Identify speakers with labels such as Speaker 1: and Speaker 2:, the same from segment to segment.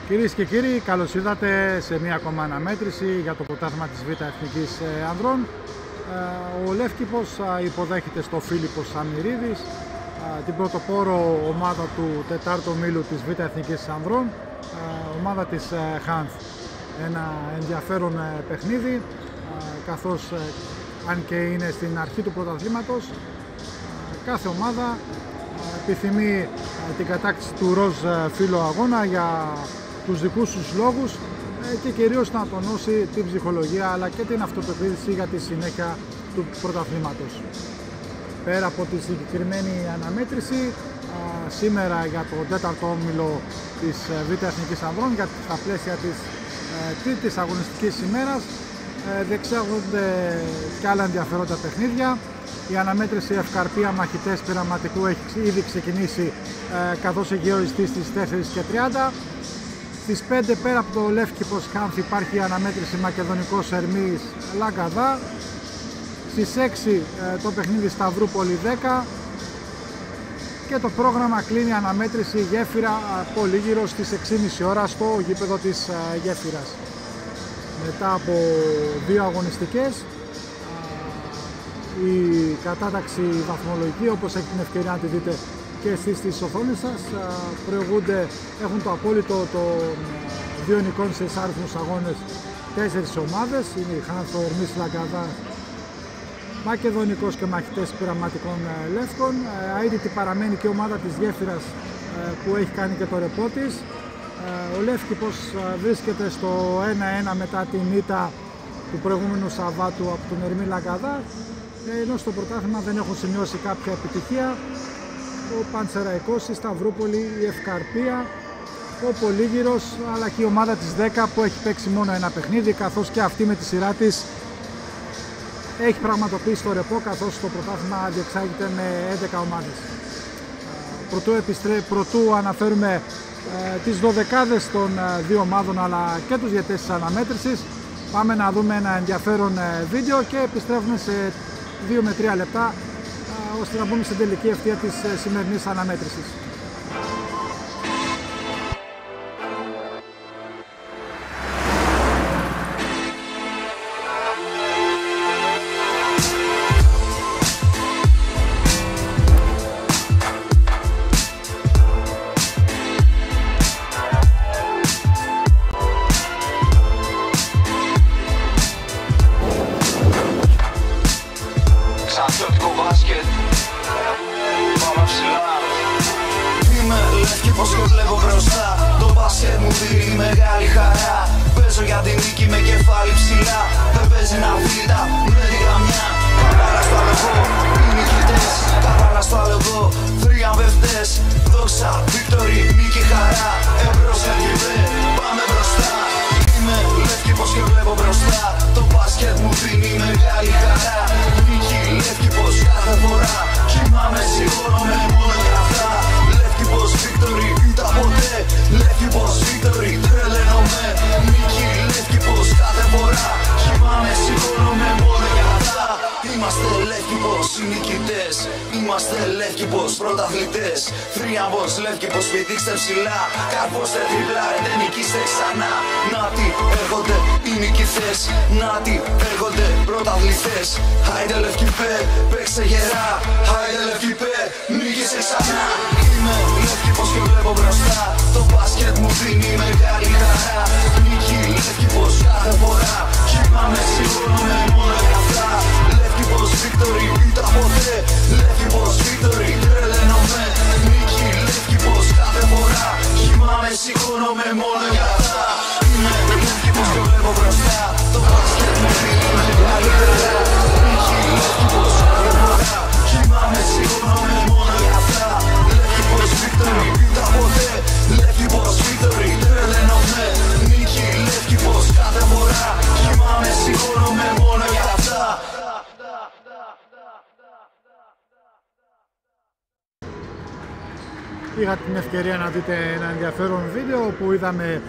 Speaker 1: Κυρίες και κύριοι, καλώς ήρθατε σε μία ακόμα αναμέτρηση για το πρωτάθλημα της Β' Εθνικής Ανδρών. Ο Λεύκηπος υποδέχεται στο Φίλιππος Σαμιρίδης, την πρωτοπόρο ομάδα του τετάρτου ομίλου της Β' Εθνικής Ανδρών, ομάδα της Χάνθ. Ένα ενδιαφέρον παιχνίδι, καθώς αν και είναι στην αρχή του πρωταθλήματος, κάθε ομάδα επιθυμεί την κατάκτηση του ροζ φύλλου αγώνα για τους δικούς τους λόγους και κυρίως να τονώσει την ψυχολογία αλλά και την αυτοπεποίθηση για τη συνέχεια του πρωταθλήματος. Πέρα από τη συγκεκριμένη αναμέτρηση, σήμερα για το τέταρτο όμιλο της Β' Εθνικής Ανδρών, για στα πλαίσια της τρίτης αγωνιστικής ημέρας, διεξάγονται και άλλα ενδιαφέροντα παιχνίδια. Η αναμέτρηση Ευκαρπία Μαχητές Πειραματικού έχει ήδη ξεκινήσει, καθώς έχει οριστεί στις 4:30. Στις 5 πέρα από το Λεύκηπος Χάνθ υπάρχει η αναμέτρηση Μακεδονικός Ερμής Λαγκαδά. Στις 6 το παιχνίδι Σταυρούπολη 10 και το πρόγραμμα κλείνει αναμέτρηση Γέφυρα Πολύγυρο στις 6:30 ώρα στο γήπεδο της Γέφυρας. Μετά από δύο αγωνιστικές, η κατάταξη βαθμολογική, όπως έχετε την ευκαιρία να τη δείτε και εσείς στις οθόνες σας, προηγούνται, έχουν το απόλυτο των δύο νικών σε εισάριθμους αγώνες 4 ομάδες. Είναι η Χάνθ, ο Ερμής Λαγκαδά, Μακεδονικός και Μαχητές Πειραματικών Λεύκων. Αίτητη παραμένει και η ομάδα της Γέφυρας που έχει κάνει και το ρεπό της. Ο Λεύκηπος βρίσκεται στο 1-1 μετά την ήττα του προηγούμενου Σαββάτου από τον Ερμή Λαγκαδά, ενώ στο πρωτάθλημα δεν έχουν σημειώσει κάποια επιτυχία ο Πανσεραϊκός, η Σταυρούπολη, η Ευκαρπία, ο Πολύγυρος αλλά και η ομάδα της 10 που έχει παίξει μόνο ένα παιχνίδι, καθώς και αυτή με τη σειρά της έχει πραγματοποιήσει το ρεπό, καθώς το πρωτάθλημα διεξάγεται με 11 ομάδες. Πρωτού αναφέρουμε τις δωδεκάδες των δύο ομάδων αλλά και τους διαιτητές της αναμέτρησης, πάμε να δούμε ένα ενδιαφέρον βίντεο και επιστρέφουμε σε 2 με 3 λεπτά ώστε να μπούμε στην τελική ευθεία της σημερινής αναμέτρησης.
Speaker 2: Πως το βλέπω μπροστά, το μπάσκετ μου δίνει μεγάλη χαρά. Παίζω για την νίκη με κεφάλι ψηλά. Δεν παίζει να βίλτα με τη γαμιά. Καβάλα στο αλογό, οι νικητές. Καβάλα στο αλογό, θριαμβευτές. Δόξα, βίκτορη, νίκη, χαρά. Εμπρός Λεύκηπε, πάμε μπροστά. Είμαι Λεύκηπος και βλέπω μπροστά. Το μπάσκετ μου δίνει μεγάλη χαρά. Νίκη, Λεύκηπος κάθε φορά. Κοιμάμαι, σηκώνομαι μόνο για αυτά. Λεύκηπος, Victory, ήττα ποτέ. Λεύκηπος, Victory, τρελαίνομαι. Νίκη, Λεύκηπος κάθε φορά. Κοιμάμαι, σηκώνομαι μόνο για αυτά. Είμαστε Λεύκηπος, οι νικητές. Είμαστε Λεύκηπος, πρωταθλητές. Θρίαμβος, Λεύκηπος, πηδήξτε ψηλά. Καρπόστε τριπλά, δεν νικήστε ξανά. Νάτι, έρχονται οι νικητές. Νάτι, έρχονται πρωταθλητές. Άιντε Λεύκηπε, παίξε γερά. Άιντε Λεύκηπε, νίκησε ξανά. Είμαι Λεύκηπος και βλέπω μπροστά. Το μπάσκετ μου δίνει μεγάλη χαρά. Νίκη, Λεύκηπος κάθε φορά. Κοιμάμαι, σηκώνομαι μόνο για αυτά. Λεύκηπος, Victory, ήττα ποτέ. Λεύκηπος, Victory, τρελαίνομαι. Νίκη, Λεύκηπος κάθε φορά. Κοιμάμαι, σηκώνομαι μόνο για αυτά. Είμαι Λεύκηπος και βλέπω μπροστά. Το μπάσκετ μου δίνει μεγάλη χαρά. Νίκη, Λεύκηπος κάθε φορά. Κοιμάμαι, σηκώνομαι μόνο για αυτά. Λεύκηπος, Victory, ήττα ποτέ. Λεύκηπος, Victory, τρελαίνομαι. Νίκη, Λεύκηπος κάθε φορά. Κοιμάμαι, σηκώνομαι μόνο για αυτά.
Speaker 1: Είχατε την ευκαιρία να δείτε ένα ενδιαφέρον βίντεο που είδαμε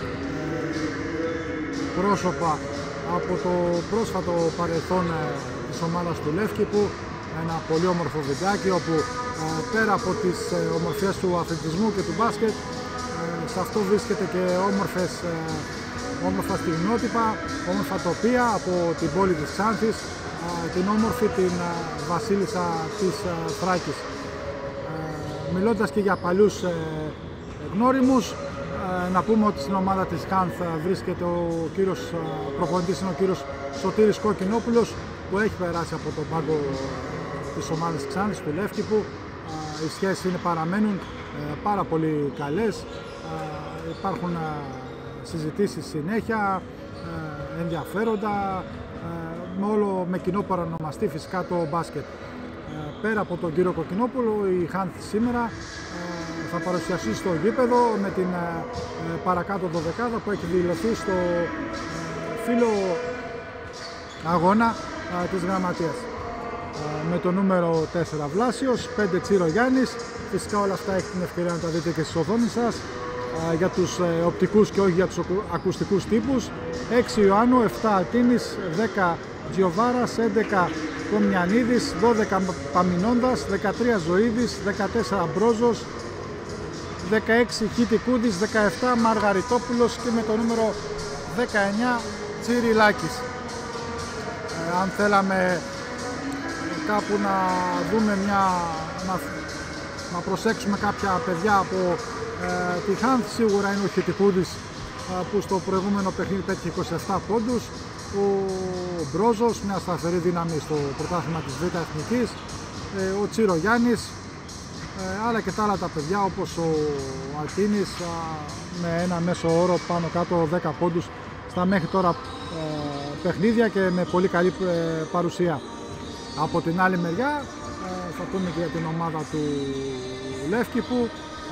Speaker 1: πρόσωπα από το πρόσφατο παρελθόν της ομάδας του Λεύκηπου. Ένα πολύ όμορφο βιντεάκι όπου πέρα από τις ομορφιές του αθλητισμού και του μπάσκετ Σε αυτό βρίσκεται και όμορφα στιγμιότυπα, όμορφα τοπία από την πόλη της Ξάνθης, την όμορφη την βασίλισσα της Θράκης. Μιλώντας και για παλιούς γνώριμους, να πούμε ότι στην ομάδα της Χάνθ βρίσκεται ο κύριος προπονητής, είναι ο κύριος Σωτήρης Κοκκινόπουλος, που έχει περάσει από τον πάγκο της ομάδας της Ξάνθης, του Λεύκηπου. Οι σχέσεις παραμένουν πάρα πολύ καλές, υπάρχουν συζητήσεις συνέχεια, ενδιαφέροντα, με κοινό παρανομαστή φυσικά το μπάσκετ. Πέρα από τον κύριο Κοκκινόπουλο, η Χάνθ σήμερα θα παρουσιαστεί στο γήπεδο με την παρακάτω δωδεκάδα που έχει δηλωθεί στο φύλλο αγώνα της Γραμματείας. Με το νούμερο 4 Βλάσιος, 5 Τσίρο Γιάννης. Φυσικά όλα αυτά έχει την ευκαιρία να τα δείτε και στις οθόνες σας, για τους οπτικούς και όχι για τους ακουστικούς τύπους. 6 Ιωάννου, 7 Ατίνης, 10 Τζιοβάρας, 11 Κομιανίδης, 12 Παμινώντας, 13 Ζωίδης, 14 Μπρόζος, 16 Χιτικούδης, 17 Μαργαριτόπουλος και με το νούμερο 19 Τσιριλάκης. Αν θέλαμε κάπου να δούμε να προσέξουμε κάποια παιδιά από τη Χάνθ, σίγουρα είναι ο Χιτικούδης, που στο προηγούμενο παιχνίδι πέτυχε 27 πόντους, ο Μπρόζος, μια σταθερή δύναμη στο πρωτάθλημα της Β' Εθνικής, ο Τσίρο Γιάννης, αλλά και τα άλλα τα παιδιά όπως ο Αλτίνης, με ένα μέσο όρο πάνω κάτω 10 πόντους στα μέχρι τώρα παιχνίδια και με πολύ καλή παρουσία. Από την άλλη μεριά θα πούμε και για την ομάδα του Λεύκηπου,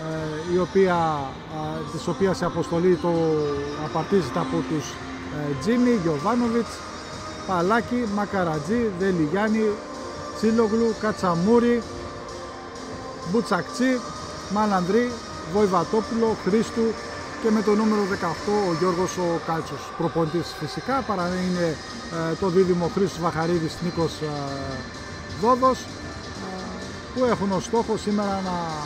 Speaker 1: της οποίας η αποστολή απαρτίζεται από τους Τζίμι, Γιοβάνοβιτς, Παλάκη, Μακαρατζή, Δελιγιάννη, Τσίλογλου, Κατσαμούρη, Μπουτσακτσί, Μαλανδρή, Βοηβατόπουλο, Χρήστου και με το νούμερο 18 ο Γιώργος ο Κάλτσος. Προπονητής φυσικά είναι το δίδυμο Χρήστος Βαχαρίδης, Νίκος Δόδος, που έχουν ως στόχο σήμερα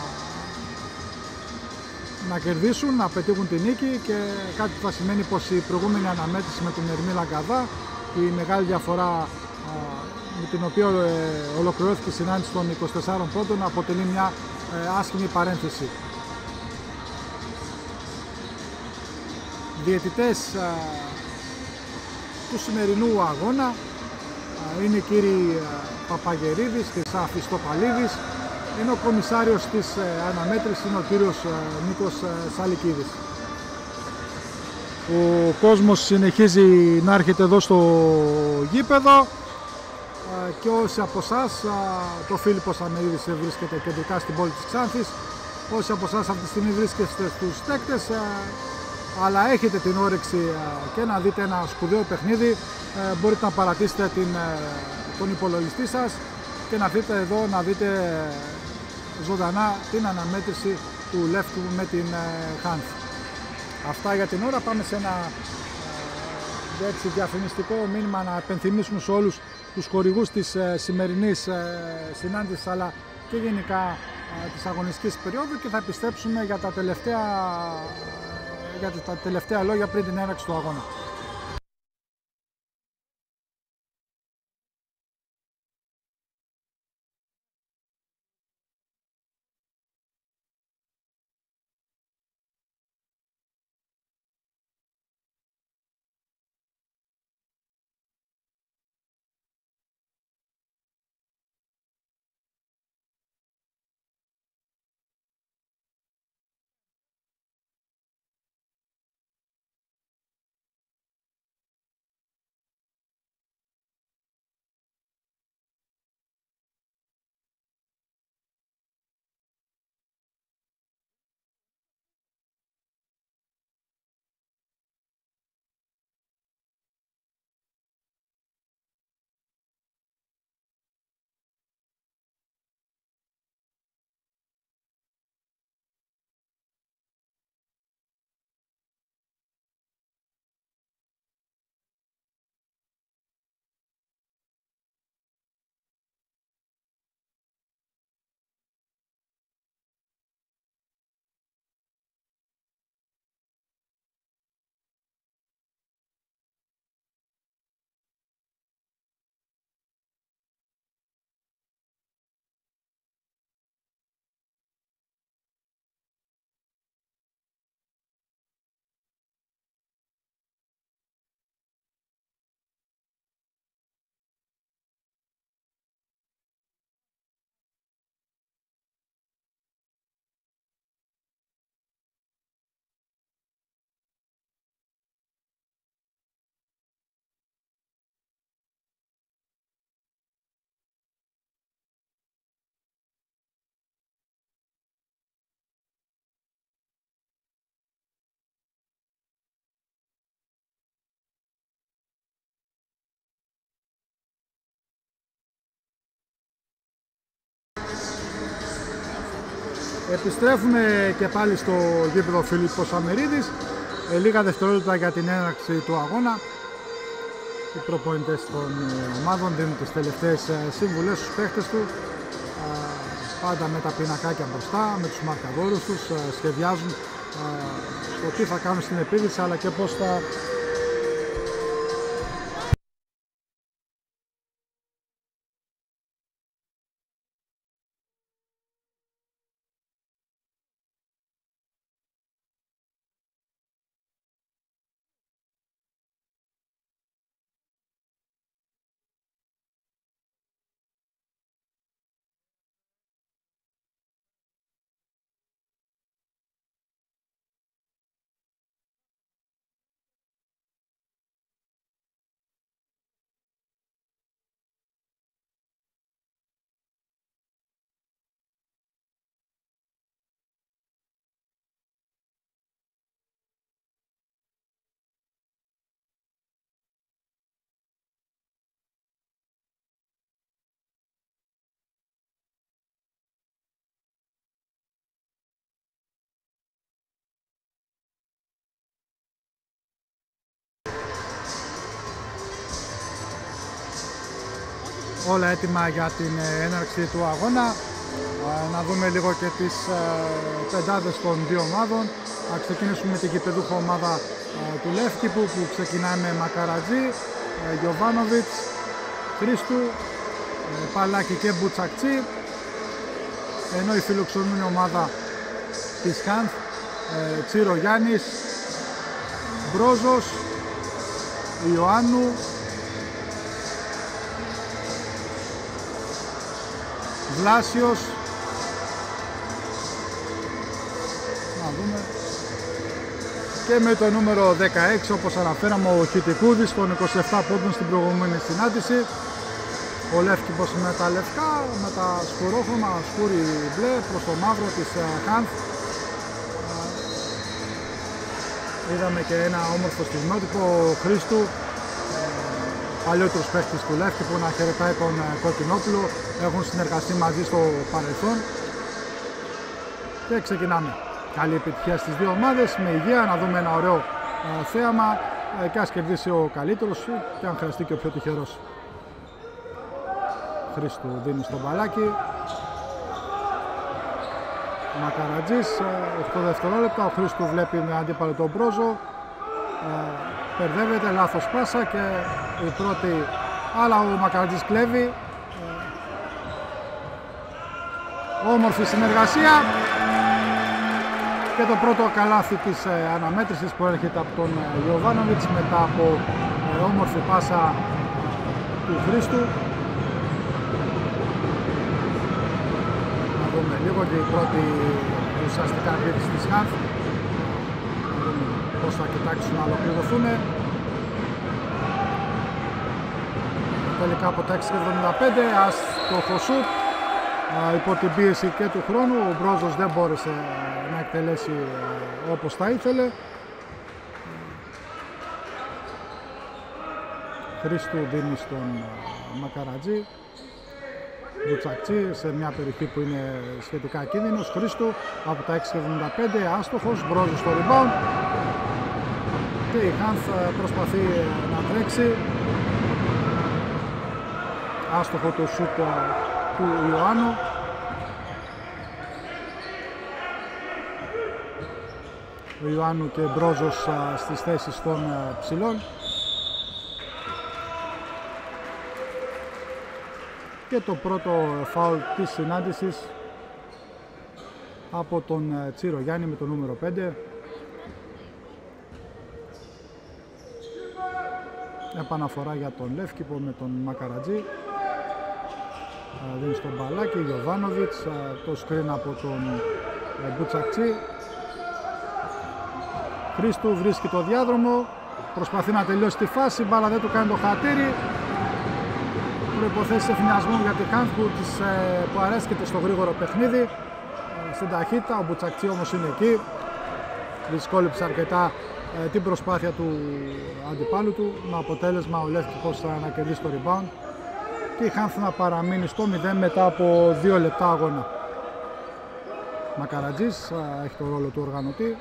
Speaker 1: να κερδίσουν, να πετύχουν την νίκη, και κάτι που θα σημαίνει πως η προηγούμενη αναμέτρηση με την Ερμή Λαγκαδά, η μεγάλη διαφορά με την οποία ολοκληρώθηκε η συνάντηση των 24 πόντων, αποτελεί μια άσχημη παρένθεση. Διαιτητές του σημερινού αγώνα είναι οι κύριοι Παπαγερίδης και Χριστοπαλίδης, ενώ ο κομισάριος της αναμέτρησης είναι ο κύριος Νίκος Σαλικίδης. Ο κόσμος συνεχίζει να έρχεται εδώ στο γήπεδο, και όσοι από εσάς, το Φίλιππος Αμερίδης βρίσκεται κεντρικά στην πόλη της Ξάνθης, όσοι από εσάς αυτή τη στιγμή βρίσκεστε στους στέκτες, αλλά έχετε την όρεξη και να δείτε ένα σπουδαίο παιχνίδι, μπορείτε να παρατήσετε τον υπολογιστή σας και να έρθετε εδώ να δείτε ζωντανά την αναμέτρηση του Λεύκηπου με την Χάνθ. Αυτά για την ώρα. Πάμε σε ένα διαφημιστικό μήνυμα, να επενθυμίσουμε σε όλους τους χορηγούς της σημερινής συνάντησης, αλλά και γενικά της αγωνιστικής περίοδου, και θα επιστρέψουμε για τα τελευταία λόγια πριν την έναρξη του αγώνα. Επιστρέφουμε και πάλι στο γήπεδο Φίλιππος Αμμυρίδης. Λίγα δευτερόλεπτα για την έναρξη του αγώνα. Οι προπονητές των ομάδων δίνουν τις τελευταίες συμβουλές στους παίχτες του. Πάντα με τα πινακάκια μπροστά, με τους μαρκαδόρους τους, σχεδιάζουν το τι θα κάνουν στην επίθεση αλλά και πώς θα όλα έτοιμα για την έναρξη του αγώνα. Να δούμε λίγο και τις πεντάδες των δύο ομάδων. Να ξεκινήσουμε με την γηπεδούχο ομάδα του Λεύκηπου που ξεκινάει με Μακαρατζή, Γιοβάνοβιτς, Χρήστου, Παλάκη και Μπουτσακτσί, ενώ η φιλοξενούμενη ομάδα της Χάνθ, Τσίρο Γιάννης, Μπρόζος, Ιωάννου, Βλάσιος, να δούμε, και με το νούμερο 16 όπως αναφέραμε ο Χιτικούδης των 27 πόντων στην προηγούμενη συνάντηση. Ο Λεύκηπος με τα λευκά, με τα σκουρόχρωμα, σκούρι μπλε προς το μαύρο της Χάνθ. Είδαμε και ένα όμορφο στιγμιότυπο Χρήστου, παλιότερος παίκτης του Λεύκηπου, να χαιρετάει τον Κοκκινόπουλο. Έχουν συνεργαστεί μαζί στο παρελθόν. Και ξεκινάμε. Καλή επιτυχία στις δύο ομάδες, με υγεία, να δούμε ένα ωραίο θέαμα και ας κερδίσει ο καλύτερος και αν χρειαστεί και ο πιο τυχερός. Χρήστου δίνει στο μπαλάκι. Μακαρατζής, 8 δευτερόλεπτα. Ο Χρήστου βλέπει με αντίπαλο τον Μπρόζο. Περδεύεται, λάθος πάσα και η πρώτη, αλλά ο Μακαρατζής κλέβει. Όμορφη συνεργασία και το πρώτο καλάθι της αναμέτρησης που έρχεται από τον Γιοβάνοβιτς μετά από όμορφη πάσα του Χρήστου. Να δούμε λίγο και η πρώτη ουσιαστικά επίθεση της Χάνθ. Να δούμε πώς θα κοιτάξουν να ολοκληρωθούν. Τελικά από τα 6.75 άστοχο σουτ. Υπό την πίεση και του χρόνου ο Μπρόζος δεν μπόρεσε να εκτελέσει όπως θα ήθελε. Χρήστου δίνει στον Μακαρατζή, Μπουτσακτσί σε μια περιοχή που είναι σχετικά κίνδυνος. Χρήστου από τα 6.75 άστοχος, Μπρόζος στο rebound και η Χάνθ προσπαθεί να τρέξει. Άστοχο το σουτ του Ιωάννου. Ο Ιωάννου και Μπρόζος στις θέσεις των ψηλών. Και το πρώτο φάουλ της συνάντησης από τον Τσίρο Γιάννη με το νούμερο 5. Επαναφορά για τον Λεύκηπο με τον Μακαρατζή. Δίνει στον μπαλάκι, Γιοβάνοβιτς, το σκριν από τον Μπουτσακτσί. Χρήστου βρίσκει το διάδρομο, προσπαθεί να τελειώσει τη φάση, μπάλα δεν του κάνει το χατήρι. Προϋποθέσεις ευθυνιασμού για τη Χάνθ που αρέσκεται στο γρήγορο παιχνίδι, στην ταχύτητα. Ο Μπουτσακτσί όμως είναι εκεί, δυσκόλεψε αρκετά την προσπάθεια του αντιπάλου του, με αποτέλεσμα ο Λεύκηπος να κερδίσει το rebound και η Χάνθ να παραμείνει στο 0 μετά από 2 λεπτά αγώνα. Μακαρατζής έχει το ρόλο του οργανωτή.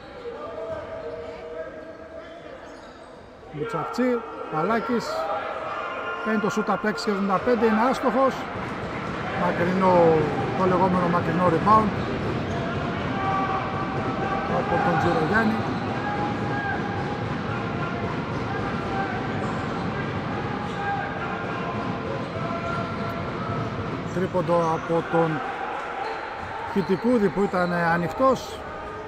Speaker 1: Μπουτσακτσί, Παλάκης, παίρνει το σούτ από 6,75, είναι άστοχος. Μακρινό, το λεγόμενο μακρινό rebound από τον Τζιρογιάννη. Τρίποντο από τον Χιτικούδη που ήταν ανοιχτός.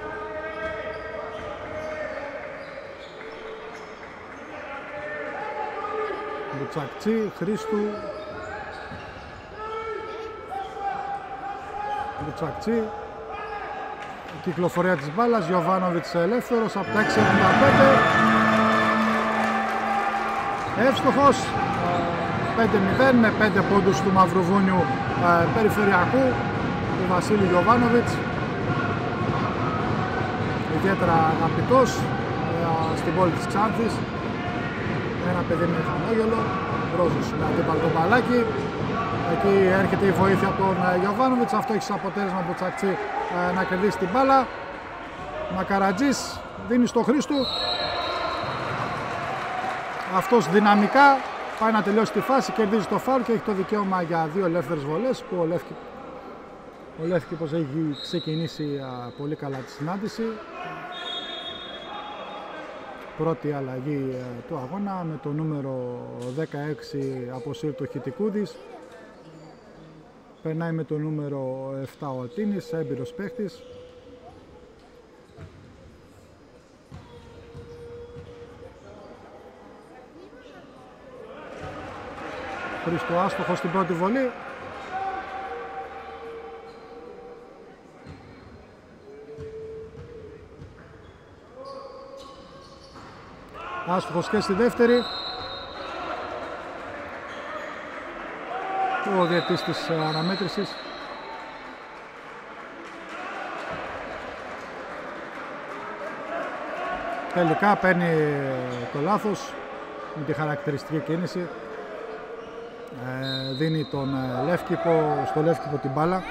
Speaker 1: Μπουτσακτσί, Χρήστου. Μπουτσακτσί. Κυκλοφορία της μπάλας, Γιοβάνοβιτς ελεύθερος από τα 6,75. Εύστοχος. 5-0 με 5 πόντους του Μαυροβούνιου περιφερειακού, του Βασίλη Γιοβάνοβιτς. Ιδιαίτερα αγαπητός στην πόλη της Ξάνθης. Ένα παιδί με χαμόγελο, Ρόζος με αντίπαλο το μπαλάκι. Εκεί έρχεται η βοήθεια από τον Γιοβάνοβιτς. Αυτό έχει σαν αποτέλεσμα από Τσακτσί να κερδίσει την μπάλα. Μακαρατζής δίνει στο Χρήστου. Αυτός δυναμικά πάει να τελειώσει τη φάση, κερδίζει το φάουλ και έχει το δικαίωμα για 2 ελεύθερες βολές που ο Λεύκηπος έχει ξεκινήσει πολύ καλά τη συνάντηση. Πρώτη αλλαγή του αγώνα με το νούμερο 16 αποσύρει το Χιτικούδης. Περνάει με το νούμερο 7 ο Τίνης, έμπειρος παίχτης. Χρήστο άστοχο στην πρώτη βολή. Άστοχος και στη δεύτερη. Ο διαιτής της αναμέτρησης. Τελικά παίρνει το λάθος με τη χαρακτηριστική κίνηση. Δίνει τον Λεύκηπο, στο Λεύκηπο την μπάλα.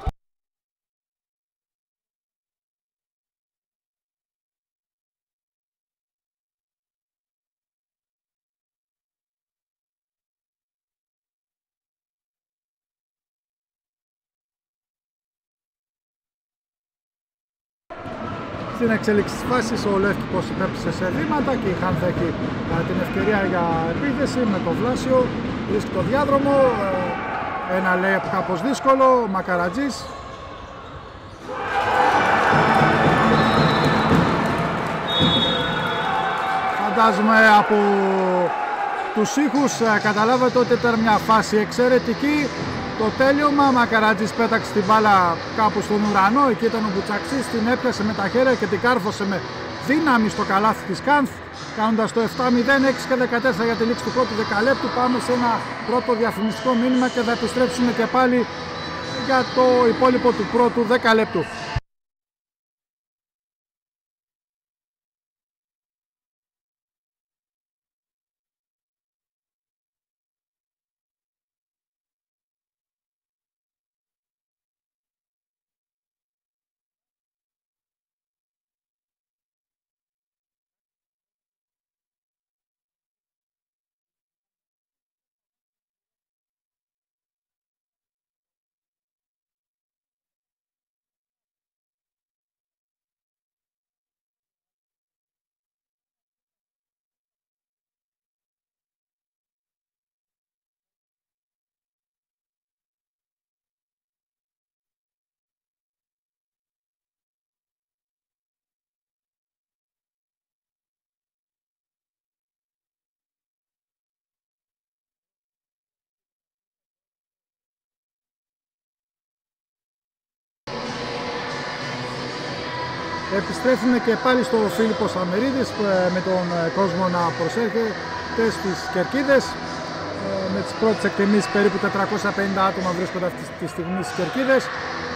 Speaker 1: Στην εξέλιξη της φάσης ο Λεύκηπος υπέπεσε σε βήματα και η Χάνθα έχει την ευκαιρία για επίθεση με το Βλάσιο. Βρίσκει το διάδρομο, ένα λέει κάπως δύσκολο, ο Μακαρατζής. Φαντάζομαι από τους ήχους καταλάβατε ότι ήταν μια φάση εξαιρετική. Το τέλειωμα, Μακαρατζής πέταξε την μπάλα κάπου στον ουρανό, εκεί ήταν ο Μπουτσαξής, την έπιασε με τα χέρια και την κάρφωσε με δύναμη στο καλάθι της Κάνθ, κάνοντας το 7-0, 6 και 14 για τη λήξη του πρώτου δεκαλέπτου. Πάμε σε ένα πρώτο διαφημιστικό μήνυμα και θα επιστρέψουμε και πάλι για το υπόλοιπο του πρώτου δεκαλέπτου. Επιστρέφουμε και πάλι στο Φίλιππος Αμερίδης με τον κόσμο να προσέρχεται στις κερκίδες. Με τις πρώτες εκτιμήσεις περίπου 450 άτομα βρίσκονται αυτή τη στιγμή στις κερκίδες.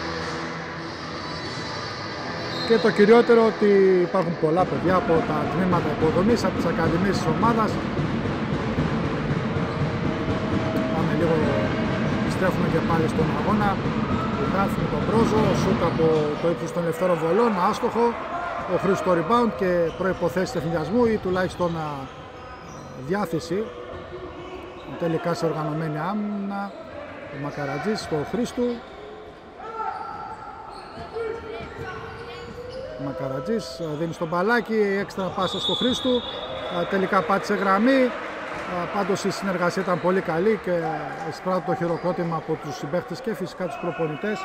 Speaker 1: Και το κυριότερο ότι υπάρχουν πολλά παιδιά από τα τμήματα υποδομής, από τις ακαδημίες της ομάδας. Πάμε λίγο Επιστρέφουμε και πάλι στον αγώνα. Η Χάνθ με τον Μπρόζο, σούτ από το ύψος των ελευθέρων βολών, άστοχο. Ο Χρήστος στο rebound και προϋποθέσεις ευθυνδιασμού ή τουλάχιστον διάθεση. Τελικά σε οργανωμένη άμυνα. Ο Μακαρατζής στο Χρήστου. Ο Μακαρατζής δίνει στον μπαλάκι, έξτρα πάσα στο Χρήστου. Τελικά πάτησε γραμμή. Πάντως η συνεργασία ήταν πολύ καλή και εισπράττω το χειροκρότημα από τους συμπαίχτες και φυσικά τους προπονητές.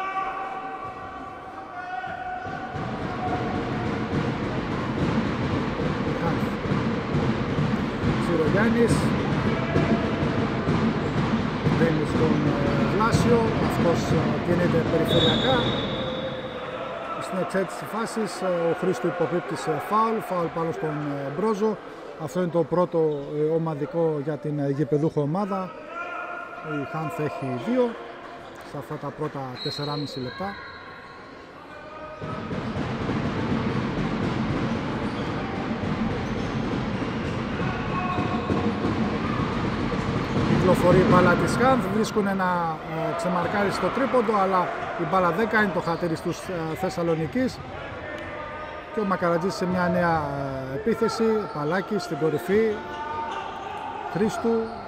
Speaker 1: Τσιρογιάννης δίνει στον Βλάσιο, αυτός κινείται περιφερειακά. Στην εξέτηση φάσης ο Χρήστου υποπίπτει σε φάουλ πάνω στον Μπρόζο. Αυτό είναι το πρώτο ομαδικό για την γηπεδούχο ομάδα. Η Χάνθ έχει 2 σε αυτά τα πρώτα 4,5 λεπτά. Κυκλοφορεί η μπάλα της Χάνθ, βρίσκουν ένα ξεμαρκάρι στο τρίποντο, αλλά η μπάλα δεν κάνει το χατήρι στους Θεσσαλονικείς. Και ο Μακαρατζής σε μια νέα επίθεση, Παλάκη στην κορυφή, Χρήστου,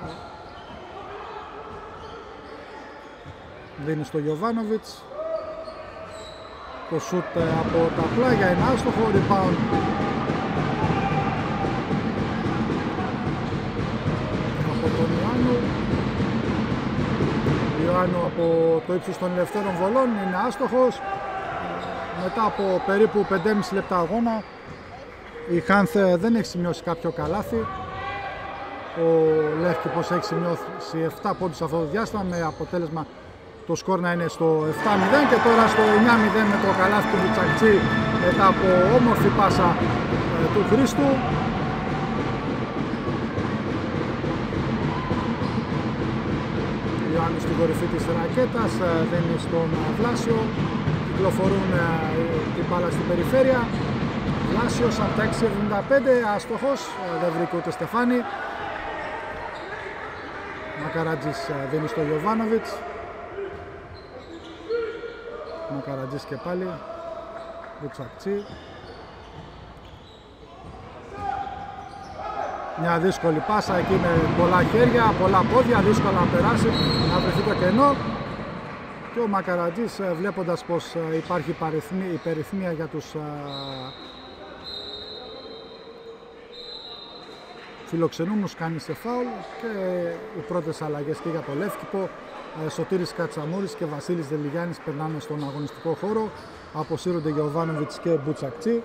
Speaker 1: δίνει στο Γιοβάνοβιτς, το σούτ από τα πλάγια είναι άστοχο, rebound από τον Ιωάννου από το ύψος των ελευθέρων βολών, είναι άστοχος. Μετά από περίπου 5,5 λεπτά αγώνα η Χάνθ δεν έχει σημειώσει κάποιο καλάθι. Ο Λεύκηπος έχει σημειώσει 7 πόντους σε αυτό το διάστημα, με αποτέλεσμα το σκορ να είναι στο 7-0 και τώρα στο 9-0 με το καλάθι του Μπουτσακτσί μετά από όμορφη πάσα του Χρήστου. Ιωάννης στην κορυφή της ρακέτας, δίνει στον Βλάσιο. Κυκλοφορούν την μπάλα στην περιφέρεια. Βλάσιος από τα 6,75, άστοχος, δεν βρήκε ούτε στεφάνι. Μακαρατζής δίνει στο Γιοβάνοβιτς. Μακαρατζής και πάλι. Βουτσακτσί. Μια δύσκολη πάσα εκεί με πολλά χέρια, πολλά πόδια, δύσκολα να περάσει, να βρεθεί το κενό. Και ο Μακαρατζής, βλέποντας πως υπάρχει υπεριθμία για τους φιλοξενούμενους, κάνει σε φάουλ και οι πρώτες αλλαγές και για το Λεύκηπο. Σωτήρης Κατσαμούρης και Βασίλης Δελιγιάννης περνάνε στον αγωνιστικό χώρο. Αποσύρονται Γιοβάνοβιτς και Μπουτσακτσί.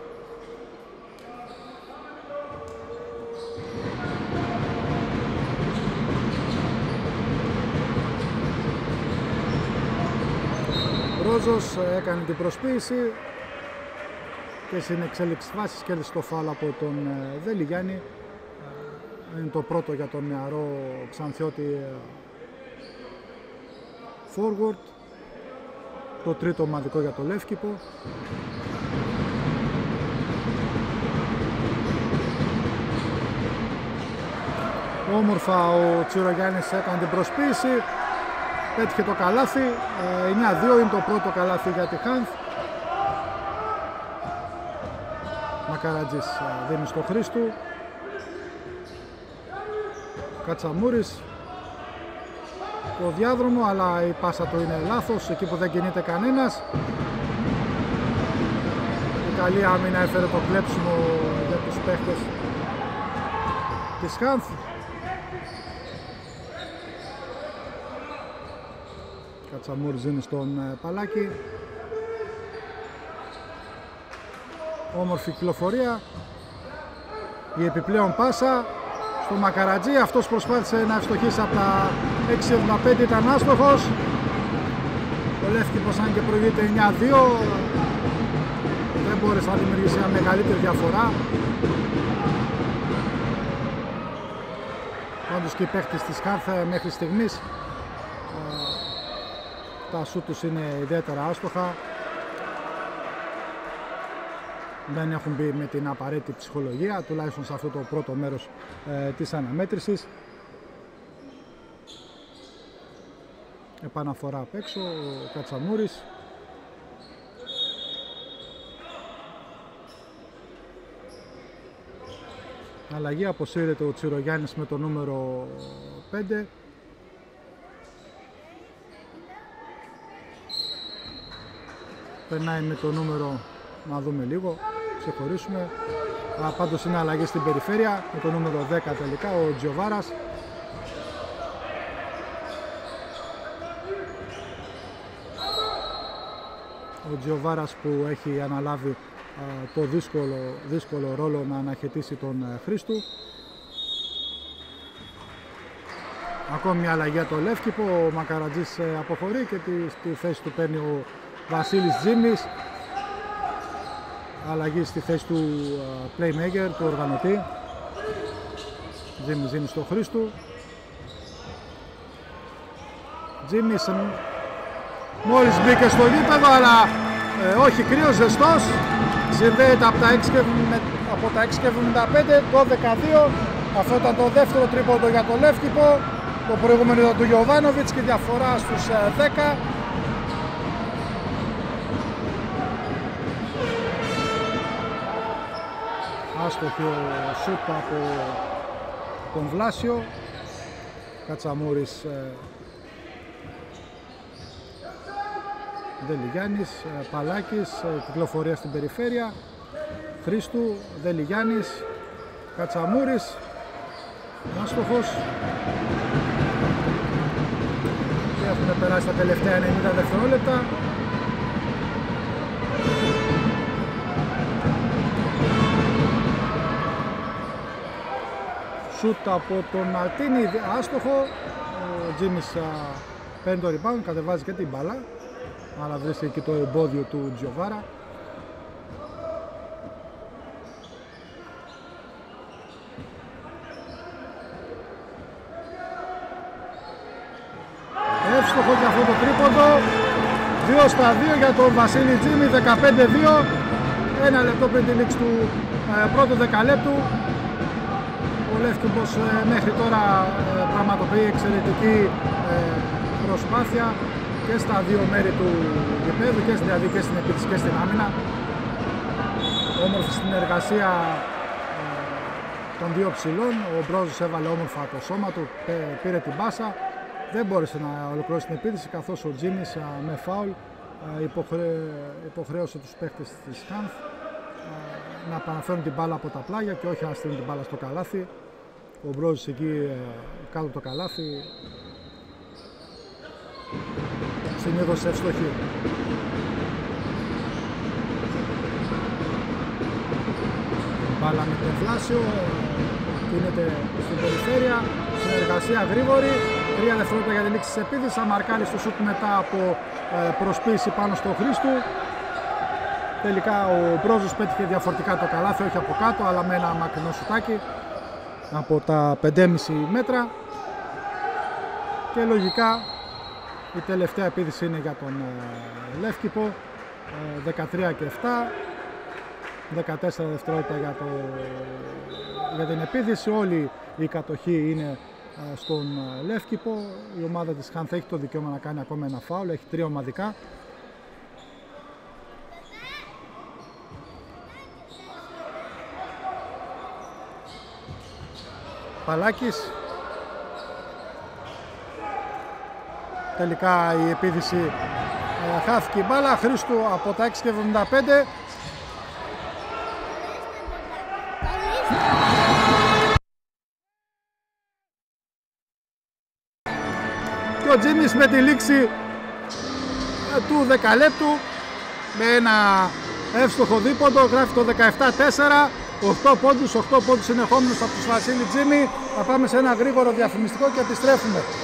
Speaker 1: Ρόζος έκανε την προσποίηση και στην εξέλιξη φάσης κέρδισε το φάουλ από τον Δελιγιάννη. Είναι το πρώτο για τον νεαρό Ξανθιώτη forward, το τρίτο ομαδικό για το Λεύκηπο. Όμορφα ο Τσιρογιάννης έκανε την προσποίηση, πέτυχε το καλάθι. 9-2 είναι το πρώτο καλάθι για τη Χάνθ. Μακαρατζής δίνει στο Χρήστου. Κατσαμούρης το διάδρομο, αλλά η πάσα του είναι λάθος εκεί που δεν κινείται κανένας. Η καλή άμυνα έφερε το κλέψιμο για τους παίχτες της Χάνθ. Κατσαμούρης είναι στον Παλάκη. Όμορφη κυκλοφορία. Η επιπλέον πάσα στο Μακαρατζή, αυτός προσπάθησε να ευστοχίσει από τα 6,75, ήταν άστοχος. Ο Λεύκηπος, αν και προηγείται 9-2, δεν μπόρεσε να δημιουργήσει μια μεγαλύτερη διαφορά. Πάντως και οι παίχτες της Χάνθ μέχρι στιγμής τα σούτ τους είναι ιδιαίτερα άστοχα. Δεν έχουν μπει με την απαραίτητη ψυχολογία, τουλάχιστον σε αυτό το πρώτο μέρος της αναμέτρησης. επαναφορά απ' έξω ο Κατσαμούρης. Αλλαγή, αποσύρεται ο Τσιρογιάννης με το νούμερο 5. Περνάει με το νούμερο, να δούμε λίγο, ξεχωρίσουμε. Πάντως είναι αλλαγή στην περιφέρεια με το νούμερο 10 τελικά, ο Τζιοβάρας. Ο Τζιοβάρας που έχει αναλάβει το δύσκολο ρόλο να αναχαιτήσει τον Χρήστου. Ακόμη μια αλλαγή το Λεύκηπο, ο Μακαρατζής αποχωρεί και στη θέση του παίρνει ο Βασίλης Τζίμης. Αλλαγή στη θέση του playmaker, του οργανωτή. Τζίμις δίνει στο Χρήστου. Τζίμις μόλις μπήκε στο γήπεδο, αλλά όχι, κρύος, ζεστός. Συνδέεται από τα 6,75, 12-2. Αυτό ήταν το δεύτερο τρίποντο για το Λεύκηπο. Το προηγούμενο ήταν του Γιωβάνοβιτς και διαφορά στους 10. Άστοχη ο σούτ από τον Βλάσιο. Κατσαμούρης, Δελιγιάννης, Παλάκης, κυκλοφορία στην περιφέρεια. Χρήστου, Δελιγιάννης, Κατσαμούρης, άστοχος. Και έχουμε περάσει τα τελευταία 90 δευτερόλεπτα. Σούτ από τον Αλτίνη, άστοχο. Ο Τζίμις παίρνει το rebound, κατεβάζει και την μπάλα, αλλά βρίσκεται εκεί το εμπόδιο του Τζιοβάρα. Εύστοχο για αυτό το τρίποντο. 2-2 για τον Βασίλη Τζίμι, 15-2. Ένα λεπτό πριν τη λήξη του πρώτου δεκαλέπτου. Ο Λεύκηπος μέχρι τώρα πραγματοποιεί εξαιρετική προσπάθεια και στα δύο μέρη του γηπέδου, και δηλαδή και στην επίθεση και στην άμυνα. Όμορφη συνεργασία των δύο ψηλών. Ο Μπρόζος έβαλε όμορφα το σώμα του, πήρε την μπάσα. Δεν μπόρεσε να ολοκληρώσει την επίθεση, καθώς ο Τζίμις με φάουλ υποχρέωσε τους παίκτες της Χάνθ να επαναφέρουν την μπάλα από τα πλάγια και όχι να στείλουν την μπάλα στο καλάθι. Ο Μπρόζης εκεί κάτω από το καλάθι συνήθως ευστοχή. Μπάλα με τον Βλάσιο, κινείται στην περιφέρεια, συνεργασία γρήγορη, 3 δευτερόλεπτα για την λήξη της επίθεσης. Αμαρκάρει στο σούτ μετά από προσποίηση πάνω στο Χρήστου. Τελικά ο Μπρόζος πέτυχε διαφορετικά το καλάθι, όχι από κάτω, αλλά με ένα μακρινό σουτάκι από τα 5,5 μέτρα. Και λογικά η τελευταία επίθεση είναι για τον Λεύκηπο, 13 και 7. 14 δευτερόλεπτα για την επίθεση. Όλη η κατοχή είναι στον Λεύκηπο. Η ομάδα της Χάνθ έχει το δικαίωμα να κάνει ακόμα ένα φάουλ, έχει 3 ομαδικά. Παλάκης. Τελικά η επίθεση χάθηκε η μπάλα. Χρήστου από τα 6,75. Και ο Τζίμις με τη λήξη του δεκαλέπτου με ένα εύστοχο δίποντο γράφει το 17-4. 8 πόντους συνεχόμενους από τους Βασίλη Τζίμι. Θα πάμε σε ένα γρήγορο διαφημιστικό και επιστρέφουμε.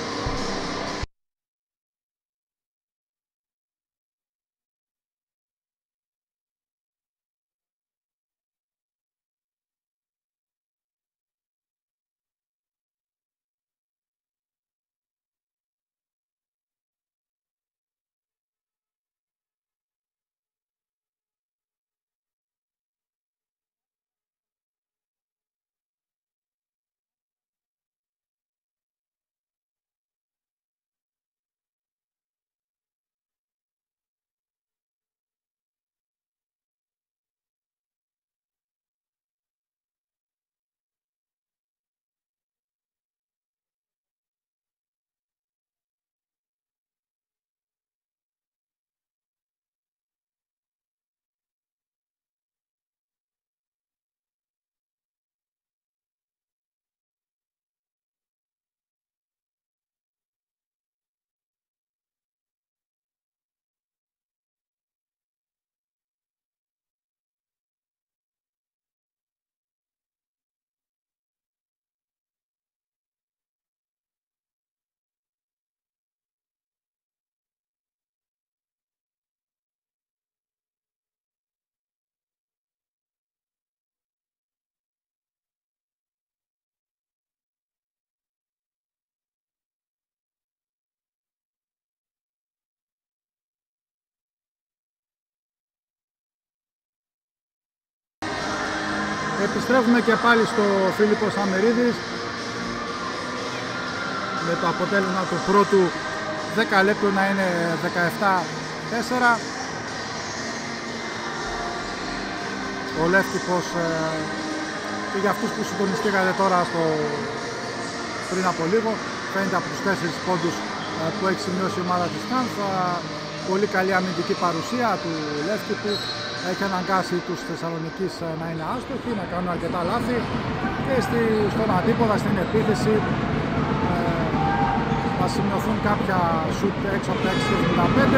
Speaker 1: Επιστρέφουμε και πάλι στο Φίλιππος Αμμυρίδης με το αποτέλεσμα του πρώτου 10 λεπτού να είναι 17-4. Ο Λεύκηπος και για αυτούς που συντονιστήκατε τώρα πριν από λίγο, φαίνεται από τους 4 πόντους που έχει σημειώσει η ομάδα της Χάνθ. Πολύ καλή αμυντική παρουσία του Λεύκηπου, έχει αναγκάσει τους Θεσσαλονικείς να είναι άστοχοι, να κάνουν αρκετά λάθη και στον αντίποδα, στην επίθεση θα σημειωθούν κάποια σουτ έξω από τα 6.75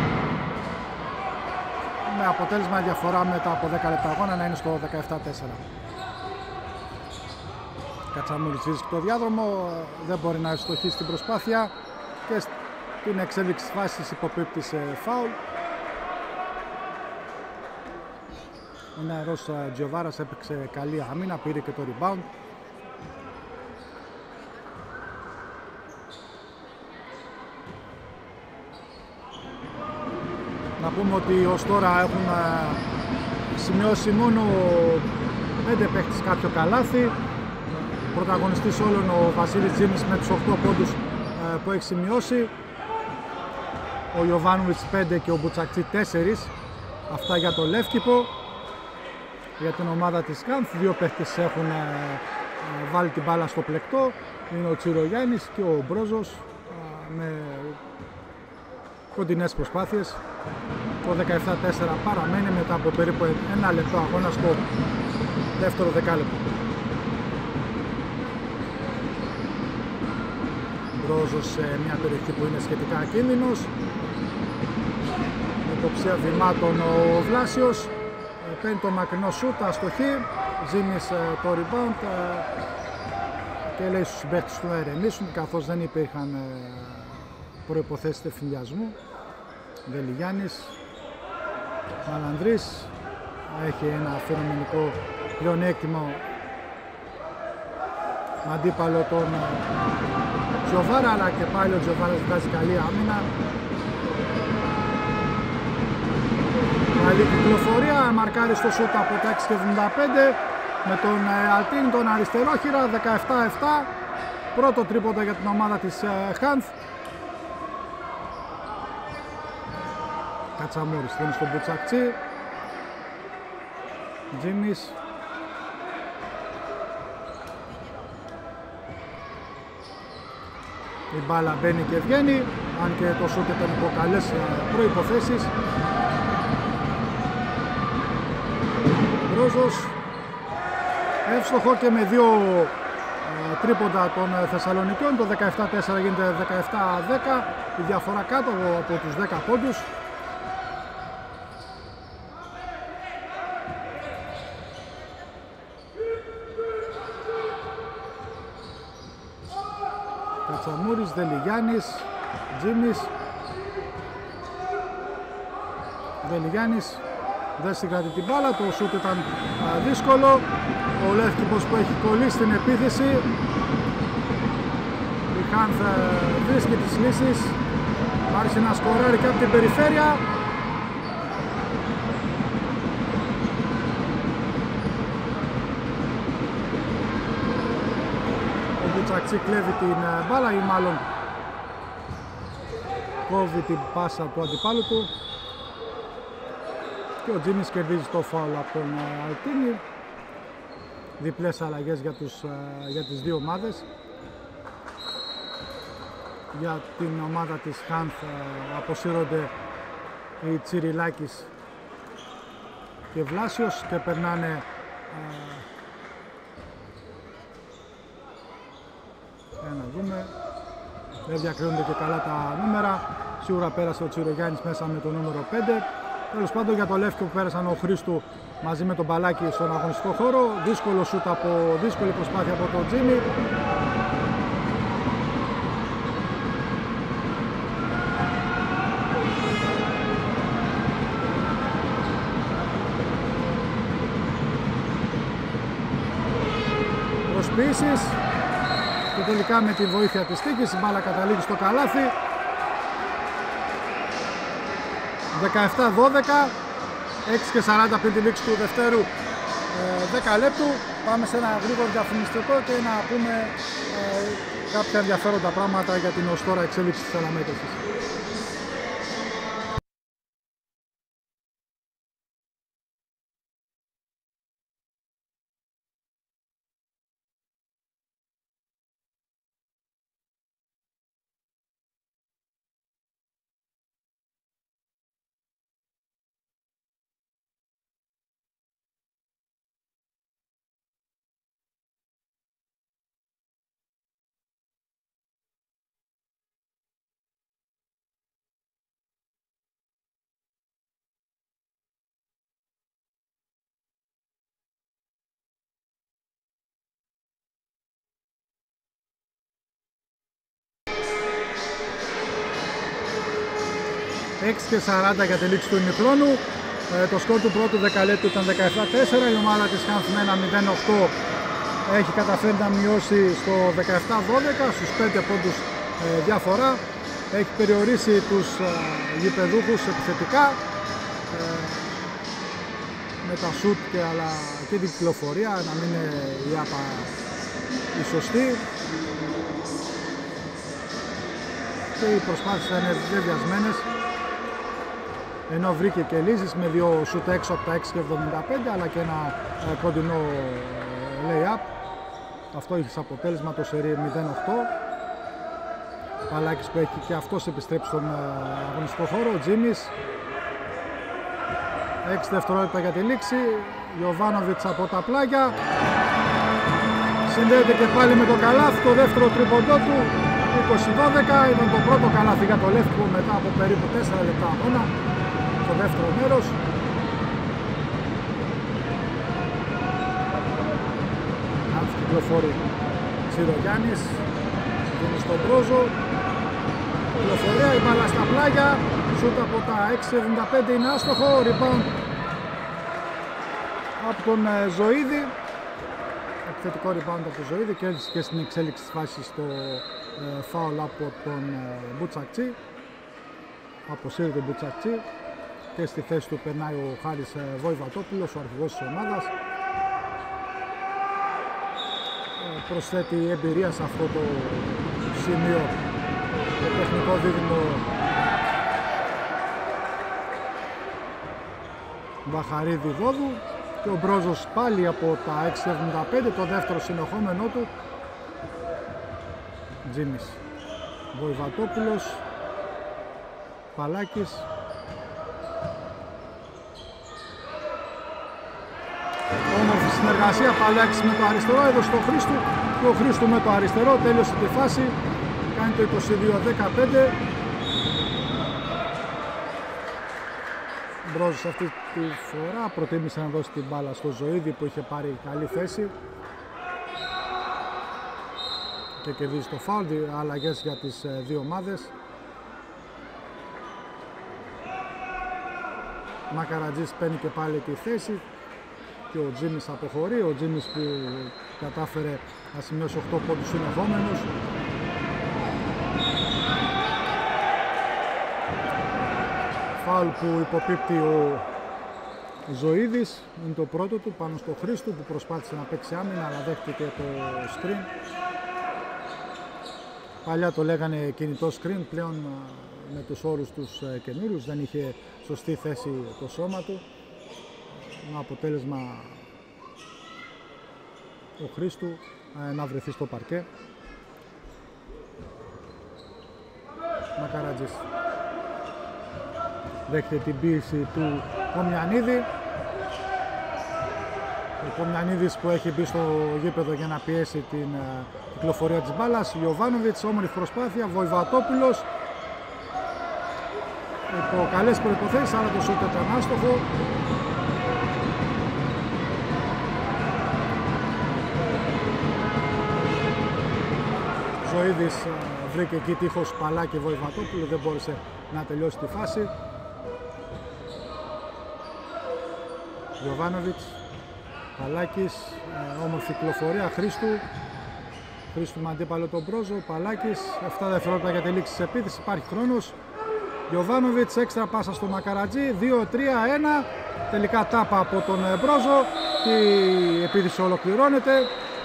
Speaker 1: με αποτέλεσμα διαφορά μετά από 10 λεπτά αγώνα να είναι στο 17-4. Κατσαμούρης βρίσκει το διάδρομο, δεν μπορεί να ευστοχίσει την προσπάθεια και στην εξέλιξη της φάσης υποπίπτει σε φάουλ. Ο νεαρός Τζιοβάρας έπαιξε καλή άμυνα, πήρε και το rebound. Να πούμε ότι ως τώρα έχουν σημειώσει μόνο 5 παίχτες κάποιο καλάθι. Πρωταγωνιστής όλων ο Βασίλης Τζίμης με τους 8 πόντους που έχει σημειώσει. Ο Ιωβάνοβιτς 5 και ο Μπουτσακτσί 4. Αυτά για το Λεύκηπο. Για την ομάδα της Χάνθ, 2 παίχτες έχουν βάλει την μπάλα στο πλεκτό. Είναι ο Τσιρογιάννης και ο Μπρόζος με κοντινές προσπάθειες. Το 17-4 παραμένει μετά από περίπου 1 λεπτό αγώνα στο δεύτερο δεκάλεπτο. Μπρόζος σε μια περιοχή που είναι σχετικά ακίνδυνος. Με το ψία βημάτων ο Βλάσιος παίρνει το μακρινό σούτ, αστοχή. Ζήμης το rebound και λέει στους συμπαίκτες του να ηρεμήσουν καθώς δεν υπήρχαν προϋποθέσεις τεφυλιασμού. Δελιγιάννης, Μαλανδρής έχει ένα φαινομενικό πλεονέκτημα αντίπαλο τον Τζοβάρα, αλλά και πάλι ο Τζοβάρας βγάζει καλή άμυνα. Καλή κυκλοφορία, μαρκάρει στο σούτ από τα 6.75 με τον Αλτίν, τον αριστερόχειρα, 17-7. Πρώτο τρίποντο για την ομάδα της Χάνθ. Κατσαμούρης δίνει στον Μπουτσακτσί. Τζίμις. Η μπάλα μπαίνει και βγαίνει, αν και το σούτ ήταν υπό καλές προϋποθέσεις. Μπρόζος. Εύστοχο και με 2 τρίποντα των Θεσσαλονικιών. Το 17-4 γίνεται 17-10. Η διαφορά κάτω από τους 10 πόντους. Κατσαμούρης, Δελιγιάννης, Τζίμις. Δελιγιάννης δεν συγκρατεί την μπάλα, το σούτ ήταν δύσκολο. Ο Λεύκηπος που έχει κολλήσει στην επίθεση. Η Χάνθ βρίσκει τις λύσεις. Άρχισε να σκοράρει και από την περιφέρεια. Ο Μπουτσακτσί κλέβει την μπάλα ή μάλλον κόβει την πάσα του αντιπάλου του. Και ο Τζίμις κερδίζει το φάουλ από τον Αλτίνη. Διπλές αλλαγές για τις δύο ομάδες. Για την ομάδα της Χάνθ αποσύρονται οι Τσιριλάκης και Βλάσιος και περνάνε να δούμε, δεν διακρίνονται και καλά τα νούμερα. Σίγουρα πέρασε ο Τσιρογιάννης μέσα με το νούμερο 5. Τέλος πάντων για το Λεύκιο που πέρασαν ο Χρήστου μαζί με τον Μπαλάκη στον αγωνιστικό χώρο. Δύσκολο σούτ δύσκολη προσπάθεια από τον Τζίμι. Προσποιήσεις και τελικά με τη βοήθεια της τύχης η μπάλα καταλήγει στο καλάθι. 17-12, 6:40 πριν τη λήξη του δευτέρου 10 λεπτού. Πάμε σε ένα γρήγορο διαφημιστικό και να πούμε κάποια ενδιαφέροντα πράγματα για την ως τώρα εξέλιξη της αναμέτρησης. Και 40 για τη λήξη του ημιχρόνου. Το σκορ του πρώτου δεκαλέπτου ήταν 17-4. Η ομάδα της Χάνθ με ένα 0-8 έχει καταφέρει να μειώσει στο 17-12, στους 5 πόντους διαφορά. Έχει περιορίσει τους γηπεδούχους επιθετικά με τα σουτ αλλά και την κυκλοφορία, να μην είναι η άπα η σωστή. Και οι προσπάθειες θα είναι βεβαιασμένες, ενώ βρήκε και λύσεις με 2 σουτ έξω από τα 6,75 αλλά και ένα κοντινό lay-up. Αυτό είχε σαν αποτέλεσμα το σερί 0-8. Παλάκης που έχει και αυτός επιστρέψει στον αγωνιστικό χώρο. Ο Τζίμις, 6 δευτερόλεπτα για τη λήξη. Γιοβάνοβιτς από τα πλάγια. Συνδέεται και πάλι με το καλάθι, το δεύτερο τρίποντό του. 20-12, ήταν το πρώτο καλάθι για το Λεύκο μετά από περίπου 4 λεπτά αγώνα. Το δεύτερο μέρος. Άρχισε κυκλοφορεί Τσιρογιάννης, δίνει στον Μπρόζο. Κυκλοφορία, η μπάλα στα πλάγια. Σούτ από τα 6,75 είναι άστοχο. Rebound από τον Ζωίδη. Επιθετικό rebound από τον Ζωίδη και και στην εξέλιξη της φάσης το φάουλ από τον Μπουτσακτσί. Αποσύρει τον Μπουτσακτσί και στη θέση του περνάει ο Χάρης Βοηβατόπουλος, ο αρχηγός της ομάδας. Προσθέτει εμπειρία σε αυτό το σημείο το τεχνικό δίδυμο Μπαχαρίδη Δόδου. Και ο Μπρόζος πάλι από τα 6,75, το δεύτερο συνεχόμενό του. Τζίμις, Βοηβατόπουλος, Παλάκης. Όμορφη συνεργασία, Παλάκης με το αριστερό, έδωσε το Χρήστου και ο Χρήστου με το αριστερό, τέλειωσε τη φάση, κάνει το 22-15. Μπρόζος αυτή τη φορά προτίμησε να δώσει την μπάλα στο Ζωίδη που είχε πάρει καλή θέση και κερδίζει το φάουλ. Αλλαγές για τις δύο ομάδες. Μακαρατζής παίρνει και πάλι τη θέση και ο Τζίμις αποχωρεί. Ο Τζίμις που κατάφερε να σημειώσει 8 πόντους συνεχόμενους. Φάουλ που υποπίπτει ο Ζωίδης, είναι το πρώτο του πάνω στο Χρήστου που προσπάθησε να παίξει άμυνα αλλά δέχτηκε το screen. Παλιά το λέγανε κινητό screen, πλέον με τους όρους τους καινούριους δεν είχε σωστή θέση το σώμα του. Ένα αποτέλεσμα ο Χρήστου να βρεθεί στο παρκέ. Μακαρατζής δέχεται την πίεση του Κομιανίδη. Ο Κομιανίδης που έχει μπει στο γήπεδο για να πιέσει την κυκλοφορία της μπάλας. Γιοβάνοβιτς, όμορφη προσπάθεια. Βοηβατόπουλος υπό καλές προϋποθέσεις, αλλά το σούτ ήταν άστοχο. Ζωίδης βρήκε εκεί τείχος Παλάκη Βοηβατόπουλο, δεν μπόρεσε να τελειώσει τη φάση. Γιοβάνοβιτς, Παλάκης, όμορφη κυκλοφορία Χρήστου. Χρήστου με αντίπαλο τον Μπρόζο, Παλάκης, 7 δευτερόλεπτα για τη λήξη της επίθεσης, υπάρχει χρόνος. Γιοβάνοβιτς, έξτρα πάσα στο Μακαρατζή, 2-3-1, τελικά τάπα από τον Μπρόζο. και η επίθεση ολοκληρώνεται.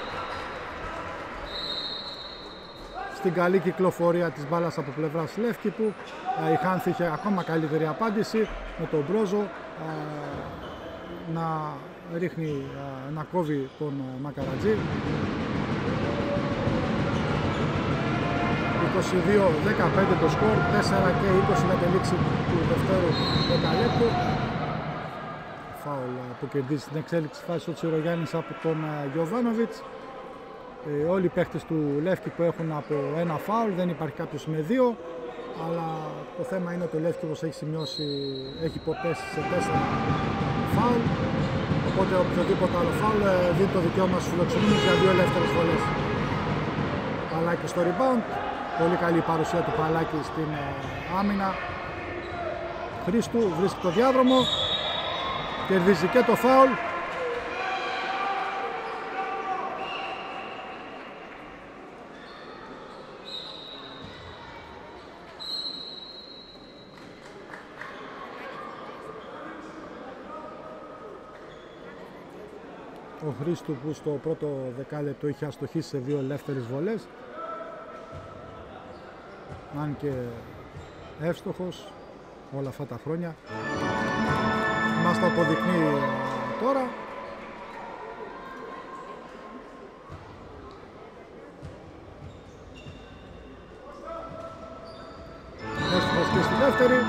Speaker 1: Στην καλή κυκλοφορία της μπάλας από πλευράς Λεύκηπου, η Χάνθ είχε ακόμα καλύτερη απάντηση με τον Μπρόζο να ρίχνει, να κόβει τον Μακαρατζή. 22-15 το σκορ, 4 και 20 με τη λήξη του δευτέρου δεκαλέπτου. Φάουλ που κερδίζει στην εξέλιξη φάση ο Τσιρογιάννης από τον Γιοβάνοβιτς. Όλοι οι παίχτες του Λεύκηπου έχουν από ένα φάουλ, δεν υπάρχει κάποιος με 2, αλλά το θέμα είναι ότι ο Λεύκηπος έχει υποπέσει σε 4 φάουλ, οπότε οποιοδήποτε άλλο φάουλ δίνει το δικαίωμα στους φιλοξενούμενους για 2 ελεύθερες βολές. Παλάκη στο rebound, πολύ καλή παρουσία του Παλάκη στην άμυνα. Χρήστου βρίσκει το διάδρομο, κερδίζει και το φάουλ. Ο Χρήστου που στο πρώτο δεκάλεπτο είχε αστοχήσει σε 2 ελεύθερες βολές, αν και εύστοχος όλα αυτά τα χρόνια, μας το αποδεικνύει τώρα. Εύστοχος και στη δεύτερη.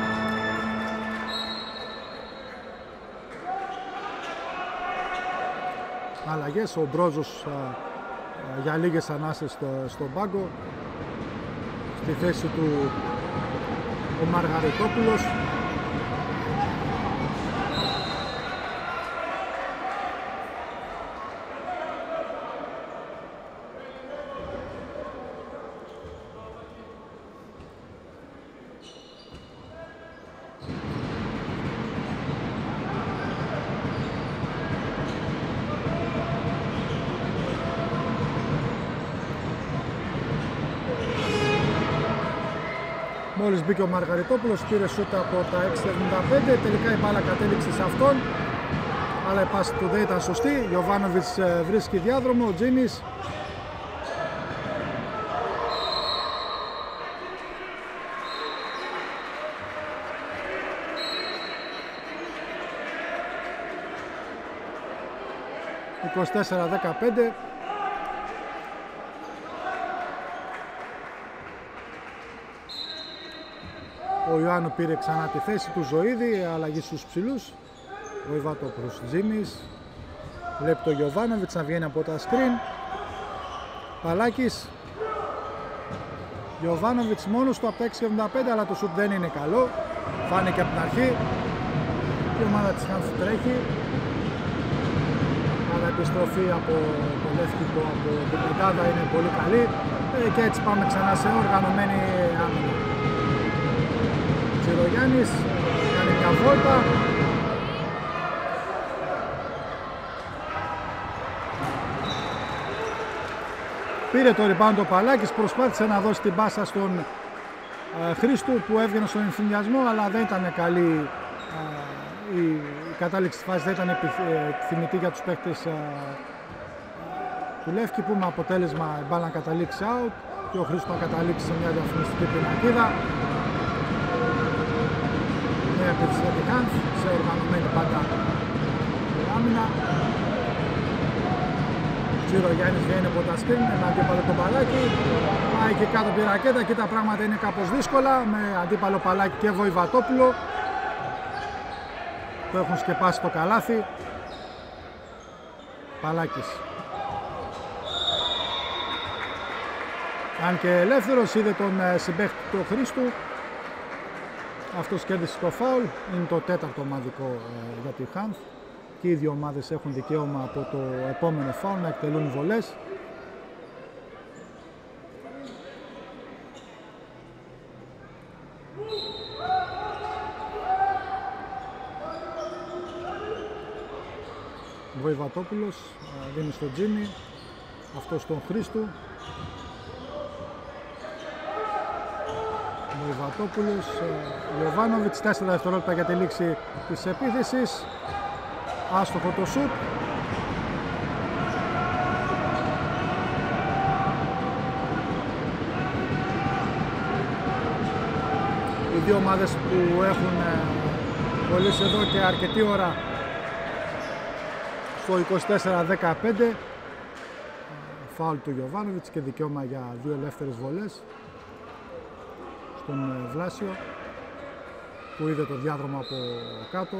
Speaker 1: Αλλαγές, ο Μπρόζος για λίγες ανάσες στον πάγκο, στη θέση του ο Μαργαριτόπουλος. Μόλις μπήκε ο Μαργαριτόπουλος, πήρε σούτ από τα 6.75, τελικά η μπάλα κατέληξε σε αυτόν, αλλά η πάση του δεν ήταν σωστή. Γιοβάνοβιτς βρίσκει διάδρομο, ο Τζίνης (24-15). Ο Ιωάννου πήρε ξανά τη θέση του, Ζωίδη, αλλαγή στους ψηλούς. Ο Ιβατόπουλος, Τζίμις, βλέπει το Γιοβάνοβιτς να βγαίνει από τα σκριν. Παλάκης, Γιοβάνοβιτς μόνος του από τα 6.75, αλλά το σουτ δεν είναι καλό, φάνηκε από την αρχή. Η ομάδα της Χάνθ τρέχει, αλλά επιστροφή από το Λεύκηπο, από την πεντάδα είναι πολύ καλή, και έτσι πάμε ξανά σε οργανωμένη άμυνα. Τσιρογιάννης κάνει μια βόλτα, πήρε το rebound ο Παλάκης, προσπάθησε να δώσει την πάσα στον Χρήστου που έβγαινε στον ενθουσιασμό, αλλά δεν ήταν καλή η κατάληξη της φάσης, δεν ήταν επιθυμητή για τους παίκτες του Λεύκηπου, με αποτέλεσμα η μπάλα να καταλήξει out και ο Χρήστου να καταλήξει σε μια διαφημιστική πινακίδα. Μια επίθεση για τη Χάνθ, σε οργανωμένη πάντα άμυνα. Τσιρογιάννης βγαίνει από τα σκριν, με αντίπαλο το Παλάκι, πάει και κάτω τη ρακέτα και τα πράγματα είναι κάπως δύσκολα, με αντίπαλο Παλάκι και Βοηβατόπουλο. Το έχουν σκεπάσει το καλάθι. Παλάκης, αν και ελεύθερος, είδε τον συμπαίχτη του Χρήστου. Αυτός κέρδισε το φάουλ, είναι το τέταρτο ομαδικό για τη Χάνθ και οι δύο ομάδες έχουν δικαίωμα από το επόμενο φάουλ να εκτελούν βολές. Βοηβατόπουλος δίνει στο Τζίμι, αυτό στον Χρήστου. Βοηβατόπουλος, Γιοβάνοβιτς, 4 δευτερόλεπτα για τη λήξη της επίθεσης. Άστοχο το σουτ. Οι δύο ομάδες που έχουν κολλήσει εδώ και αρκετή ώρα στο 24-15. Φάουλ του Γιοβάνοβιτς και δικαίωμα για δύο ελεύθερες βολές στον Βλάσιο που είδε το διάδρομο από κάτω.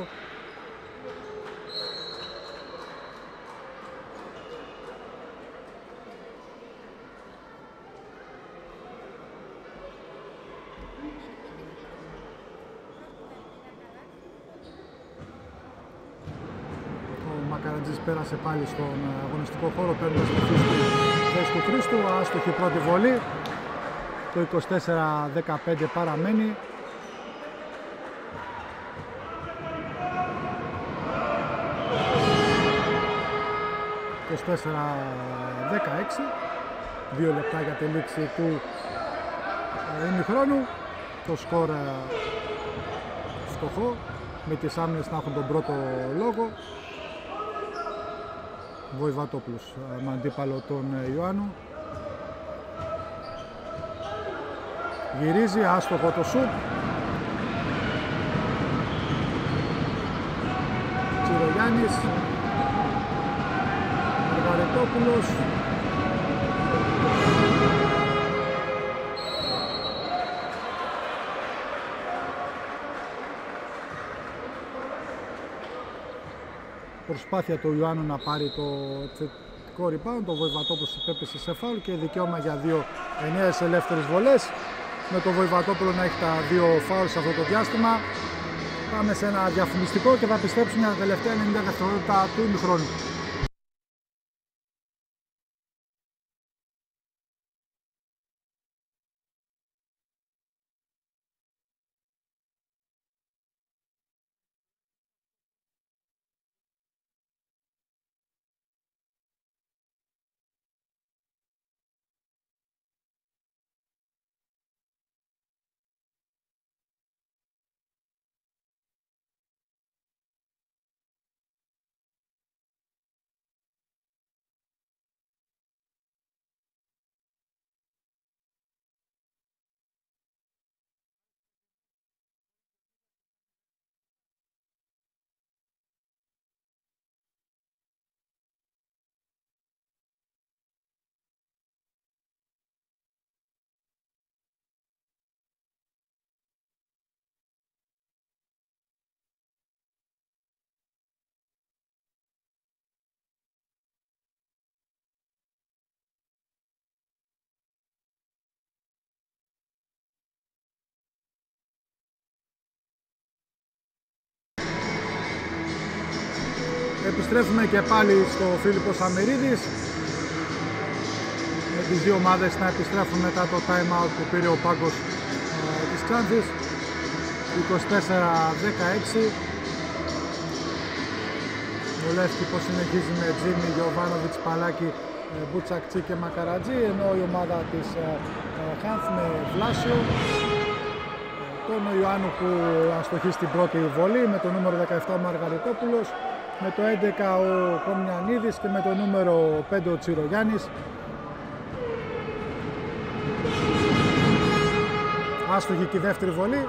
Speaker 1: Μακαραντζής πέρασε πάλι στον αγωνιστικό χώρο, παίρνοντας τη θέση του Χρήστου. Άστοχη πρώτη βολή. Το 24-15 παραμένει. Το 24-16. 2 λεπτά για τη λήξη του ημιχρόνου. Το σκορ φτωχό, με τις άμυνες να έχουν τον πρώτο λόγο. Βοηβατόπουλος με αντίπαλο τον Ιωάννου. Γυρίζει, άστοχο το σουτ. Τσιρογιάννης. Μαργαριτόπουλος. Προσπάθεια του Ιωάννου να πάρει το επιθετικό rebound, το Βοηβατόπουλος υπέπεσε σε φάουλ και δικαίωμα για δύο ενιαίες ελεύθερες βολές. Με το Βοηβατόπουλο να έχει τα δύο φάουλ σε αυτό το διάστημα. Πάμε σε ένα διαφημιστικό και θα επιστρέψουμε για τα τελευταία 90 δευτερόλεπτα του ημιχρόνου. Επιστρέφουμε και πάλι στο Φίλιππος Σαμυρίδης, με τις δύο ομάδες να επιστρέφουν μετά το time out που πήρε ο πάγκος της Ξάνθης. 24-16. Ο Λεύκηπος συνεχίζει με Τζίμι, Γιοβάνοβιτς, Παλάκη, Μπουτσακτσί και Μακαρατζή, ενώ η ομάδα της Χάνθ με Βλάσιο, τον Ιωάννου που αστοχεί στην πρώτη βολή, με το νούμερο 17 ο Μαργαριτόπουλος, με το 11 ο Κομιανίδης και με το νούμερο 5 ο Τσιρογιάννης. Άστοχη και η δεύτερη βολή.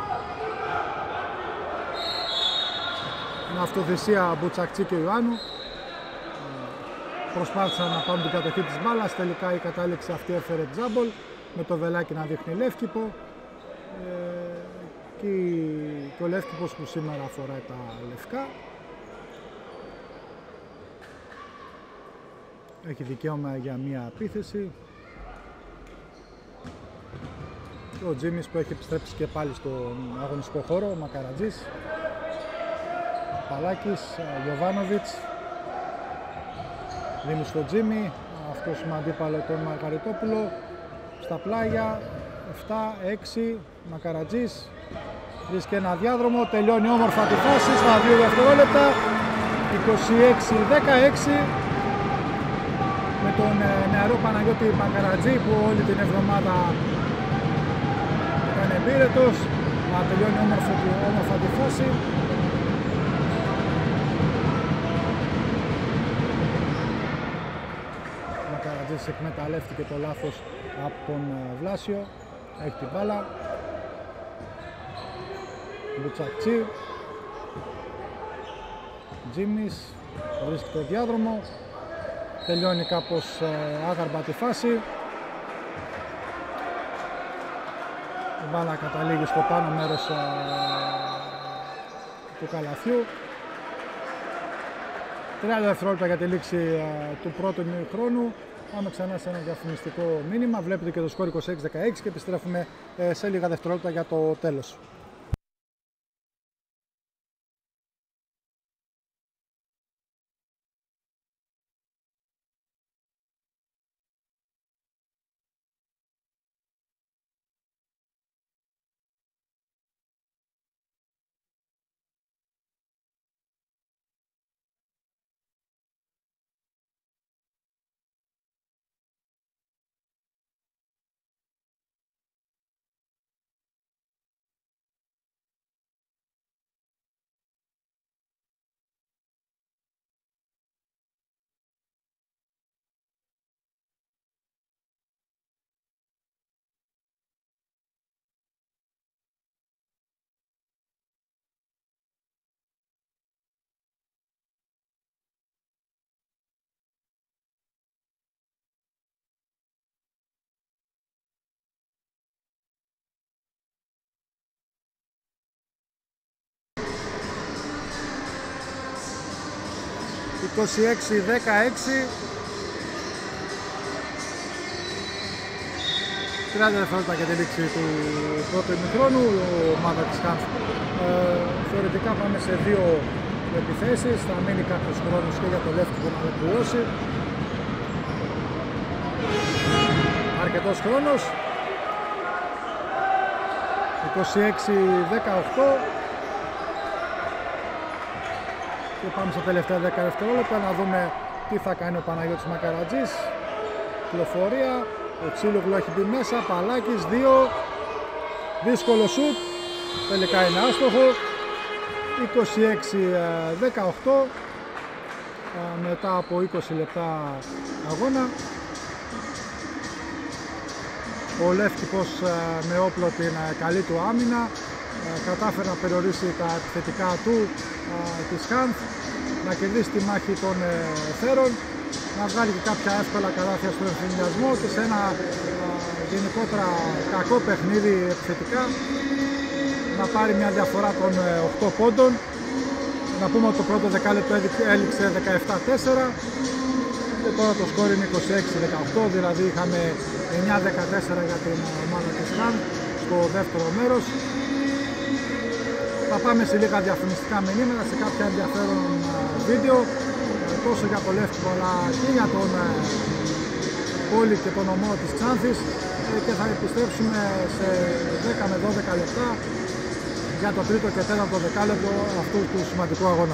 Speaker 1: Με αυτοθυσία Μπουτσακτσί και Ιωάννου. Προσπάθησαν να πάρουν την κατοχή της μπάλας, τελικά η κατάληξη αυτή έφερε τζάμπολ, με το βελάκι να δείχνει Λεύκηπο. Και ο Λεύκηπος που σήμερα φοράει τα λευκά έχει δικαίωμα για μία επίθεση. Και ο Τζίμις που έχει επιστρέψει και πάλι στον αγωνιστικό χώρο, ο Μακαρατζής, Παλάκης, Γιοβάνοβιτς, δίνει στο Τζίμι, αυτός με αντίπαλο τον Μαργαριτόπουλο, στα πλάγια, 7-6, Μακαρατζής, βρίσκει ένα διάδρομο, τελειώνει όμορφα τη φάση στα 2 δευτερόλεπτα, 26-16, με τον νεαρό Παναγιώτη Μακαρατζή που όλη την εβδομάδα ήταν εμπείρετος, να τελειώνει όμορφα τη φάση. Ο Μακαρατζής εκμεταλλεύτηκε το λάθος από τον Βλάσιο, έχει την μπάλα. Μπουτσακτσί, Τζίμις, βρίσκει το διάδρομο, τελειώνει κάπως άγαρμα τη φάση. Η μπάλα καταλήγει στο πάνω μέρος του καλαθιού. 30 δευτερόλεπτα για τη λήξη του πρώτου ημιχρόνου. Πάμε ξανά σε ένα διαφημιστικό μήνυμα. Βλέπετε και το σκορ 26-16 και επιστρέφουμε σε λίγα δευτερόλεπτα για το τέλος. «26-16». 30 δευτερόλεπτα για τη λήξη του πρώτου ημιχρόνου. Η ομάδα της Χάνθ θεωρητικά πάμε σε δύο επιθέσεις. Θα μείνει κάποιος χρόνος και για το Λεύκυπο να ολοκληρώσει. Αρκετός χρόνος. 26-18. Και πάμε στα τελευταία 10 δευτερόλεπτα να δούμε τι θα κάνει ο Παναγιώτης Μακαρατζής. Κυκλοφορία, ο Τσίλογλου έχει μπει μέσα, Παλάκης 2, δύσκολο σουτ, τελικά είναι άστοχο. 26-18 μετά από 20 λεπτά αγώνα. Ο Λεύκηπος με όπλο την καλή του άμυνα κατάφερε να περιορίσει τα επιθετικά του της Χάνθ, να κερδίσει τη μάχη των εθέρων, να βγάλει και κάποια εύκολα καλάθια στον εμφυνιασμό και σε ένα γενικότερα κακό παιχνίδι επιθετικά να πάρει μια διαφορά των 8 πόντων. Να πούμε ότι το πρώτο δεκάλεπτο έληξε 17-4 και τώρα το σκόρ είναι 26-18, δηλαδή είχαμε 9-14 για την ομάδα της Χάνθ στο δεύτερο μέρος. Θα πάμε σε λίγα διαφημιστικά μηνύματα, σε κάποια ενδιαφέρον βίντεο τόσο για το Λεύκυπο αλλά και για τον πόλη και τον ομό της Ξάνθης και θα επιστρέψουμε σε 10 με 12 λεπτά για το τρίτο και τέταρτο δεκάλεπτο αυτού του σημαντικού αγώνα.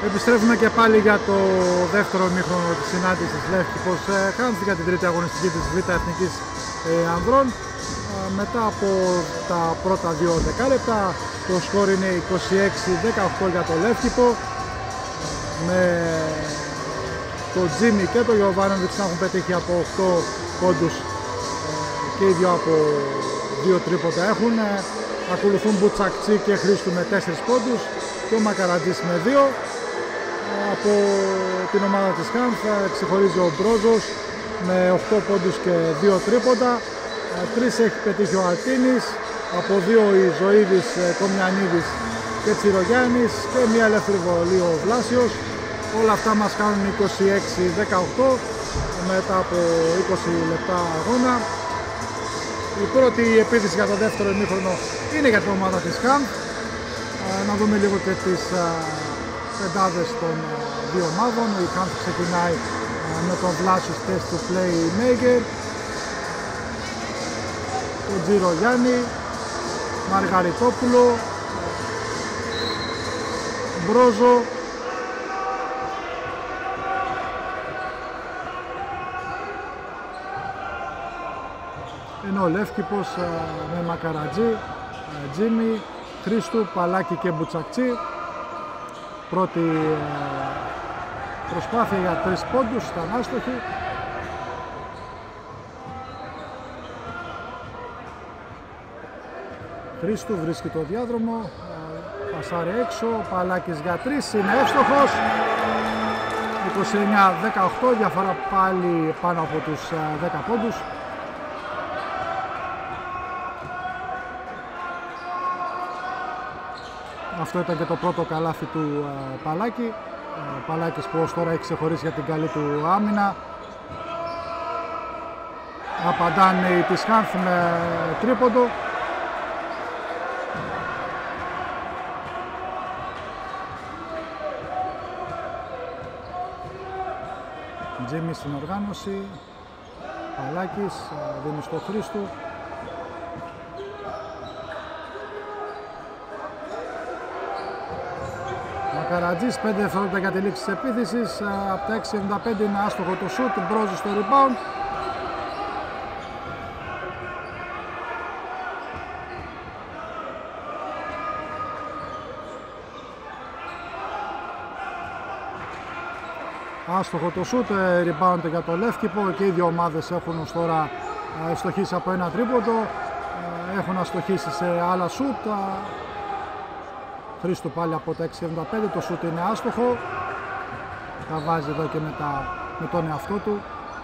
Speaker 1: Επιστρέφουμε και πάλι για το δεύτερο ημίχρονο της συνάντησης Λεύκηπος Χάνθ για την τρίτη αγωνιστική της Β' Εθνικής Ανδρών. Μετά από τα πρώτα 2 δεκάλεπτα το σκορ είναι 26-18 για το Λεύκηπο, με το Τζίμι και το Γιωβάνοβιτς να έχουν πετύχει από 8 πόντους και οι δύο από 2 τρίποτα έχουν. Ακολουθούν Μπουτσακτσί και Χρήστου με 4 πόντους και ο Μακαρατζής με 2. Από την ομάδα της Χάνθ ξεχωρίζει ο Μπρόζος με 8 πόντους και 2 τρίποτα. 3 έχει πετύχει ο Αρτίνης, από 2 η Ζωήδης, Κομιανίδης και Τσιρογιάννης και μια ελεύθερη βολή ο Βλάσιος. Όλα αυτά μας κάνουν 26-18 μετά από 20 λεπτά αγώνα. Η πρώτη επίθεση για το δεύτερο ημίχρονο είναι για την ομάδα της Χάνθ. Να δούμε λίγο και τις πεντάδες των δύο ομάδων. Η Χάνθ ξεκινάει με τον Βλάσιο στη θέση του playmaker, τον Τζίρο Γιάννη, Μαργαριτόπουλο, Μπρόζο, ενώ ο Λεύκηπος με Μακαρατζή, Τζίμι, Χρήστου, Παλάκη και Μπουτσακτσί. Πρώτη προσπάθεια για 3 πόντους, ήταν άστοχη. Χρήστου βρίσκει το διάδρομο, πασάρει έξω, Παλάκης για 3, είναι εύστοχος. 29-18, διαφορά πάλι πάνω από τους 10 πόντους. Αυτό ήταν και το πρώτο καλάθι του Παλάκη. Παλάκης που ως τώρα έχει ξεχωρίσει για την καλή του άμυνα. Απαντάνε οι της Χάνθ με τρίποντο. Τζίμι στην οργάνωση. Παλάκης δίνει στο Χρήστου. Μακαρατζής, 5 δευτερόλεπτα για τη λήξη της επίθεσης. Από τα 6.75 είναι άστοχο το σουτ, Μπρόζο στο rebound. Άστοχο το σουτ, rebound για το Λεύκηπο και οι δύο ομάδες έχουν ως τώρα ευστοχίσει από ένα τρίποντο. Έχουν αστοχίσει σε άλλα σουτ. Χρήστου πάλι από τα 6.75, το σουτ είναι άστοχο. Τα βάζει εδώ και με τον εαυτό του.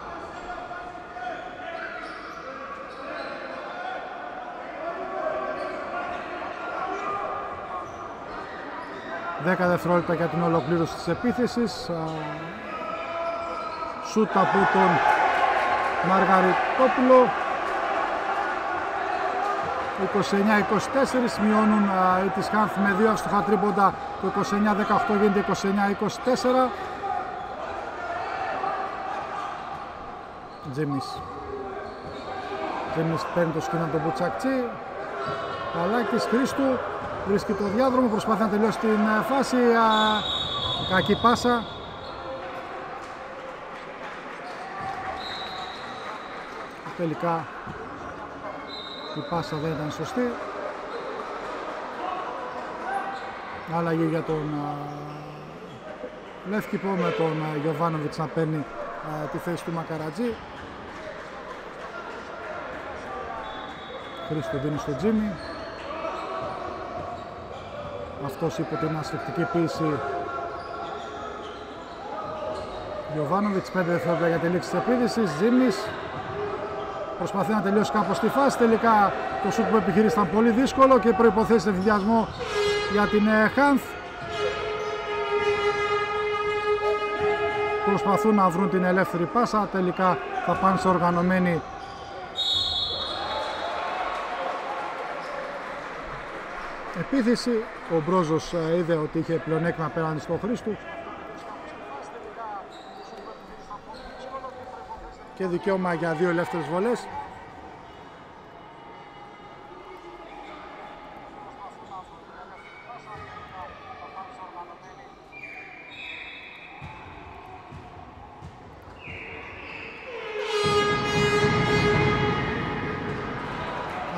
Speaker 1: Δέκα δευτερόλεπτα για την ολοκλήρωση της επίθεσης. Σουτ από τον Μαργαριτόπουλο. 29-24, μειώνουν οι της Χάνθ με 2 εύστοχα τρίποντα. Το 29-18 γίνεται 29-24. Τζίμις παίρνει το σκηνό τον Μπουτσακτσί. Παλάκης, Χρήστου βρίσκει το διάδρομο, προσπαθεί να τελειώσει την φάση. Κακή πάσα. Τελικά η πάσα δεν ήταν σωστή. Άλλαγε για τον Λεύκηπο, με τον Γιωβάνοβιτς να παίρνει τη θέση του Μακαρατζή. Χρήστο δίνει στο Τζίμι. Αυτός υπό την ασφυκτική πίεση. Γιωβάνοβιτς, 5 δευτερόλεπτα για τη λήξη της επίθεσης. Τζίμις προσπαθεί να τελειώσει κάπως τη φάση. Τελικά το σουτ που επιχειρήσει ήταν πολύ δύσκολο και προϋποθέσει ευθυνδιασμό για την Χάνθ. Προσπαθούν να βρουν την ελεύθερη πάσα. Τελικά θα πάνε σε οργανωμένη επίθεση. Ο Μπρόζος είδε ότι είχε πλεονέκτημα απέναντι στο Χρήστου και δικαίωμα για 2 ελεύθερες βολές.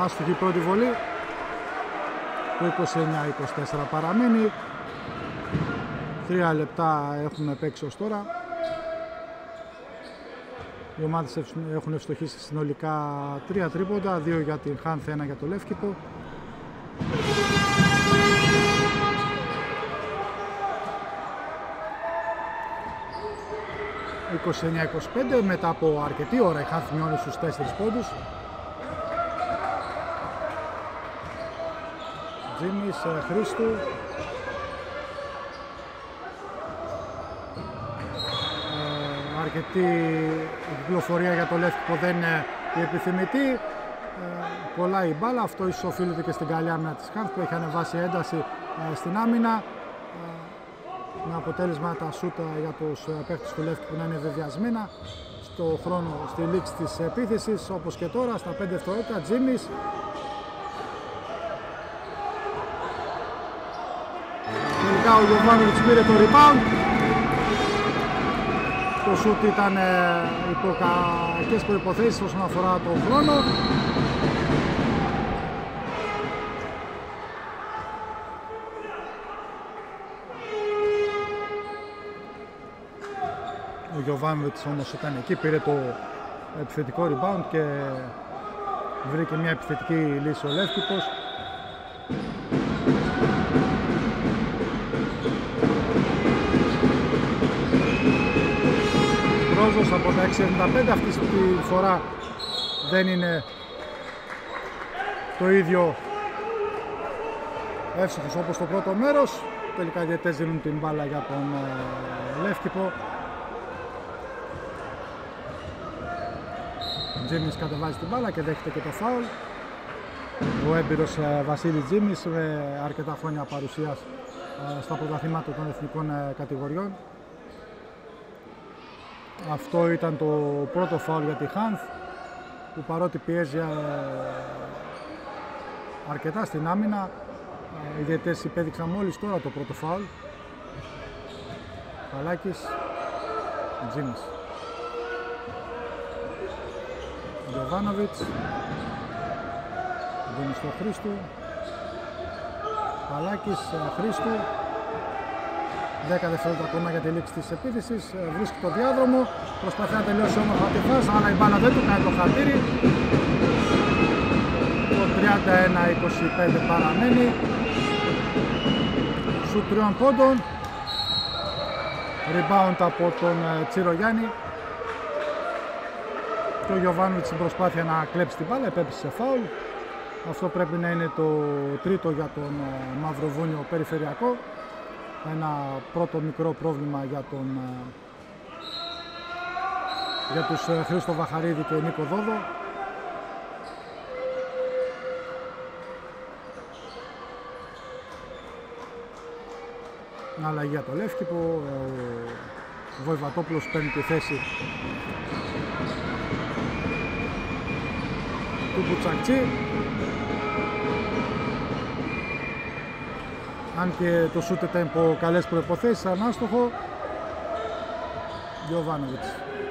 Speaker 1: άστοχη πρώτη βολή. Το 29-24 παραμένει. 3 λεπτά έχουμε παίξει ως τώρα. Οι ομάδες έχουν ευστοχίσει συνολικά 3 τρίποντα, 2 για την Χάνθ, 1 για το Λεύκηπο. ...29-25, μετά από αρκετή ώρα η Χάνθ μειώνει στους 4 πόντους. Τζίμις, Χρήστου. Αρκετή κυκλοφορία για το Λεύκηπο, δεν είναι η επιθυμητή. Κολλάει η μπάλα, αυτό ίσως οφείλεται και στην καλή άμυνα της Χάνθ που έχει ανεβάσει ένταση στην άμυνα. Με αποτέλεσμα τα σούτα για τους παίκτες του Λεύκηπου να είναι βεβαιασμένα στο χρόνο, στη λήξη της επίθεσης, όπως και τώρα στα 5 δευτερόλεπτα. Τζίμις. Τελικά ο Γιωβάνοβιτς πήρε το rebound. Το σούτ ήταν υπό κακές προϋποθέσεις όσον αφορά τον χρόνο. Ο Γιωβάνοβιτς όμως ήταν εκεί, πήρε το επιθετικό rebound και βρήκε μια επιθετική λύση ο Λεύκηπος. Μπρόζος από τα 6.75, αυτή τη φορά δεν είναι το ίδιο εύστοχος όπως το πρώτο μέρος. Τελικά οι διαιτητές δίνουν την μπάλα για τον Λεύκηπο. Τζίμις κατεβάζει την μπάλα και δέχεται και το φάουλ. Ο έμπειρος Βασίλης Τζίμις με αρκετά χρόνια παρουσίας στα πρωταθλήματα των εθνικών κατηγοριών. Αυτό ήταν το πρώτο φάουλ για τη Χάνθ, που παρότι πιέζει αρκετά στην άμυνα, οι διαιτητές υπέδειξαν μόλις τώρα το πρώτο φάουλ. Παλάκης, Τζίμις. Γιωβάνοβιτς, δίνει στο Χρήστου. Παλάκης, Χρήστου. 10 δευτερόλεπτα ακόμα για τη λήξη της επίθεσης. Βρίσκει το διάδρομο, προσπαθεί να τελειώσει όμορφα τη φάση, αλλά η μπάλα δεν του κάνει το χατήρι. Το 31-25 παραμένει. Σουτ 3 πόντων. Rebound από τον Τσιρογιάννη. Και ο Γιωβάνοβιτς στην προσπάθεια να κλέψει την μπάλα επέπεσε σε φάουλ. Αυτό πρέπει να είναι το τρίτο για τον Μαυροβούνιο περιφερειακό. Ένα πρώτο μικρό πρόβλημα για τους Χρήστο Βαχαρίδη και Νίκο Δόδο. Αλλαγή για το Λεύκηπο. Ο Βοηβατόπουλος παίρνει τη θέση του Μπουτσακτσί. Αν και το σούτ ήταν υπό καλές προϋποθέσεις, ήταν άστοχο. Γιωβάνοβιτς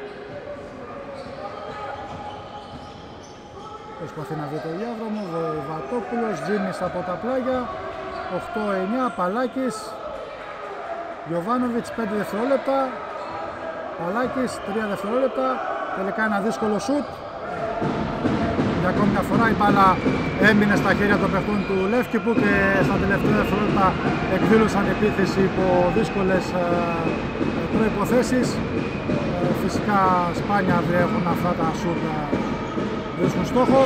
Speaker 1: προσπαθεί να βρει το διάδρομο. Βοηβατόπουλος, Τζίμις από τα πλάγια. 8-9, Παλάκης. Γιωβάνοβιτς 5 δευτερόλεπτα. Παλάκης 3 δευτερόλεπτα. Τελικά ένα δύσκολο σούτ. Για ακόμη μια φορά η μπάλα έμεινε στα χέρια των παιχτών του Λεύκηπου και στα τελευταία δευτερόλεπτα εκδήλωσαν επίθεση υπό δύσκολες προϋποθέσεις. Φυσικά σπάνια βρέχουν αυτά τα σούτ, βρίσκουν στόχο.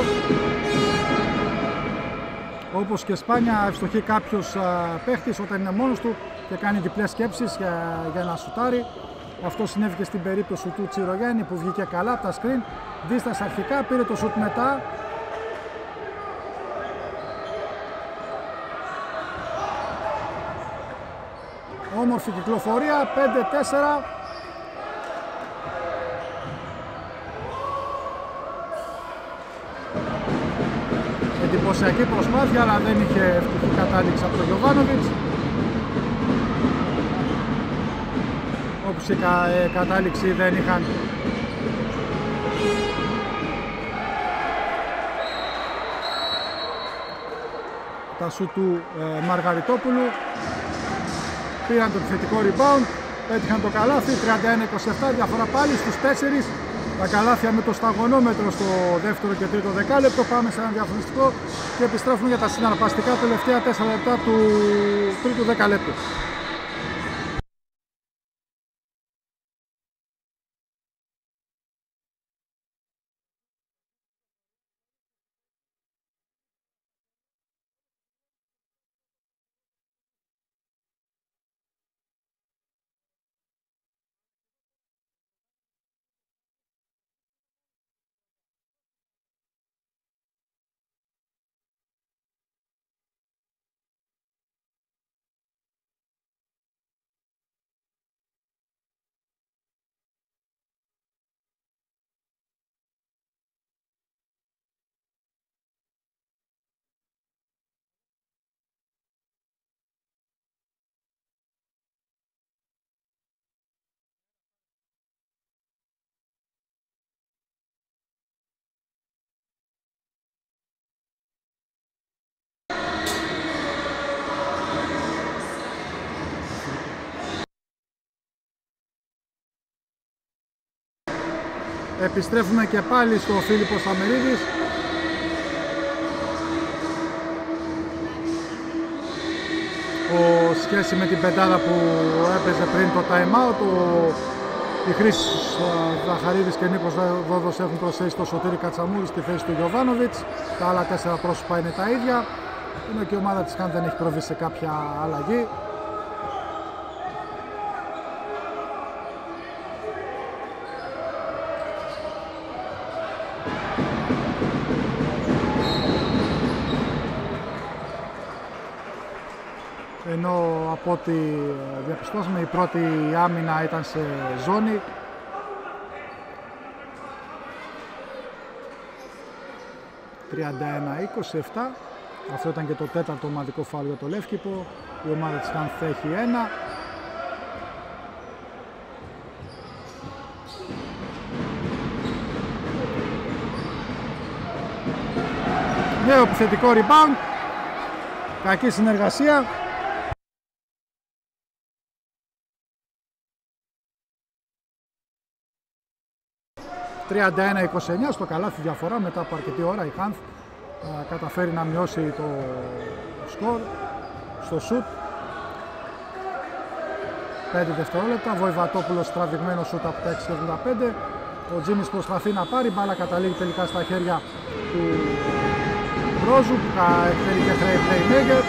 Speaker 1: Όπως και σπάνια ευστοχεί κάποιος παίχτης όταν είναι μόνος του και κάνει διπλές σκέψεις για να σουτάρει. Αυτό συνέβη και στην περίπτωση του Τσιρογιάννη που βγήκε καλά από τα screen. Δίστασε αρχικά, πήρε το σουτ μετά. Όμορφη κυκλοφορία, 5-4. Εντυπωσιακή προσπάθεια, αλλά δεν είχε ευτυχή κατάληξη από τον Γιωβάνοβιτς. Όπως η κατάληξη δεν είχαν τα σου του Μαργαριτόπουλου. Πήραν το επιθετικό rebound, πέτυχαν το καλάθι, 31-27, διαφορά πάλι στους 4. Τα καλάθια με το σταγονόμετρο στο δεύτερο και τρίτο δεκάλεπτο. Πάμε σε ένα διαφορετικό και επιστρέφουμε για τα συναρπαστικά τελευταία 4 λεπτά του τρίτου δεκαλέπτου. Επιστρέφουμε και πάλι στο Φίλιππος Αμυρίδης. Σχέση με την πεντάδα που έπαιζε πριν το time out, οι Χρήστος Ζαχαρίδης και Νίκος Δόδος έχουν προσθέσει το Σωτήρη Κατσαμούρη στη θέση του Γιωβάνοβιτς. Τα άλλα 4 πρόσωπα είναι τα ίδια, ενώ και η ομάδα της Χάν δεν έχει προβεί σε κάποια αλλαγή. Ενώ από ό,τι διαπιστώσαμε η πρώτη άμυνα ήταν σε ζώνη. (31-27). Αυτό ήταν και το τέταρτο ομαδικό φάουλ για το Λεύκηπο. Η ομάδα της Χάν θα έχει 1. Νέο επιθετικό rebound. Κακή συνεργασία. (31-29) στο καλάθι διαφορά μετά από αρκετή ώρα. Η Χάνθ καταφέρει να μειώσει το σκορ στο σουτ. 5 δευτερόλεπτα. Βοηβατόπουλος τραβηγμένο σουτ από τα 6.75. Ο Τζίμις προσπαθεί να πάρει, μπάλα καταλήγει τελικά στα χέρια του Μπρόζου που εκφέρει και χρέη playmaker.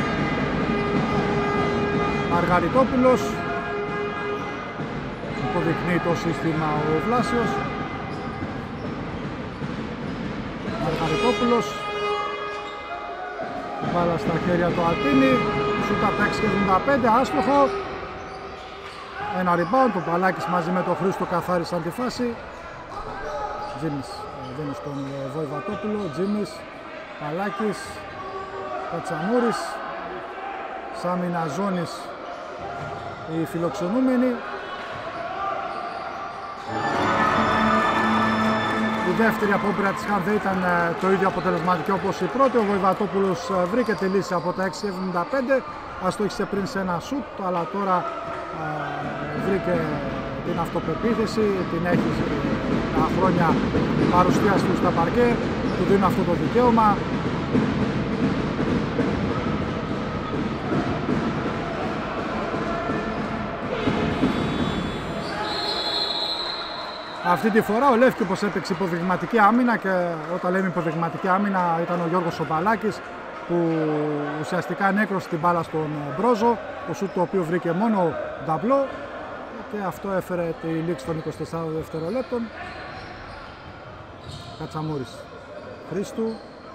Speaker 1: Μαργαριτόπουλος υποδεικνύει το σύστημα ο Βλάσιος. Μαργαριτόπουλος, μπάλα στα χέρια του Αλτίνη, σούτα από 6.75, άστοχο. Ένα rebound, το Παλάκης μαζί με τον Χρήστο καθάρισαν τη φάση. Τζίμις δίνει στον Βοηβατόπουλο, Τζίμις, Παλάκης, Κατσαμούρης, Σάμινα ζώνης οι φιλοξενούμενοι. Η δεύτερη απόπειρα της Χάν δεν ήταν το ίδιο αποτελεσματική όπως η πρώτη. Ο Βοηβατόπουλος βρήκε τη λύση από τα 6.75, αστόχισε πριν σε ένα σουτ, αλλά τώρα βρήκε την αυτοπεποίθηση, την έχει τα χρόνια παρουσίας του στα παρκέ, του δίνουν αυτό το δικαίωμα. Αυτή τη φορά ο Λεύκηπος έπαιξε υποδειγματική άμυνα, και όταν λέμε υποδειγματική άμυνα ήταν ο Γιώργος Σοπαλάκης που ουσιαστικά ανέκρωσε την μπάλα στον Μπρόζο, το σούτ το οποίο βρήκε μόνο νταμπλό, και αυτό έφερε τη λήξη των 24 δευτερολέπτων. Κατσαμούρης, Χρήστου.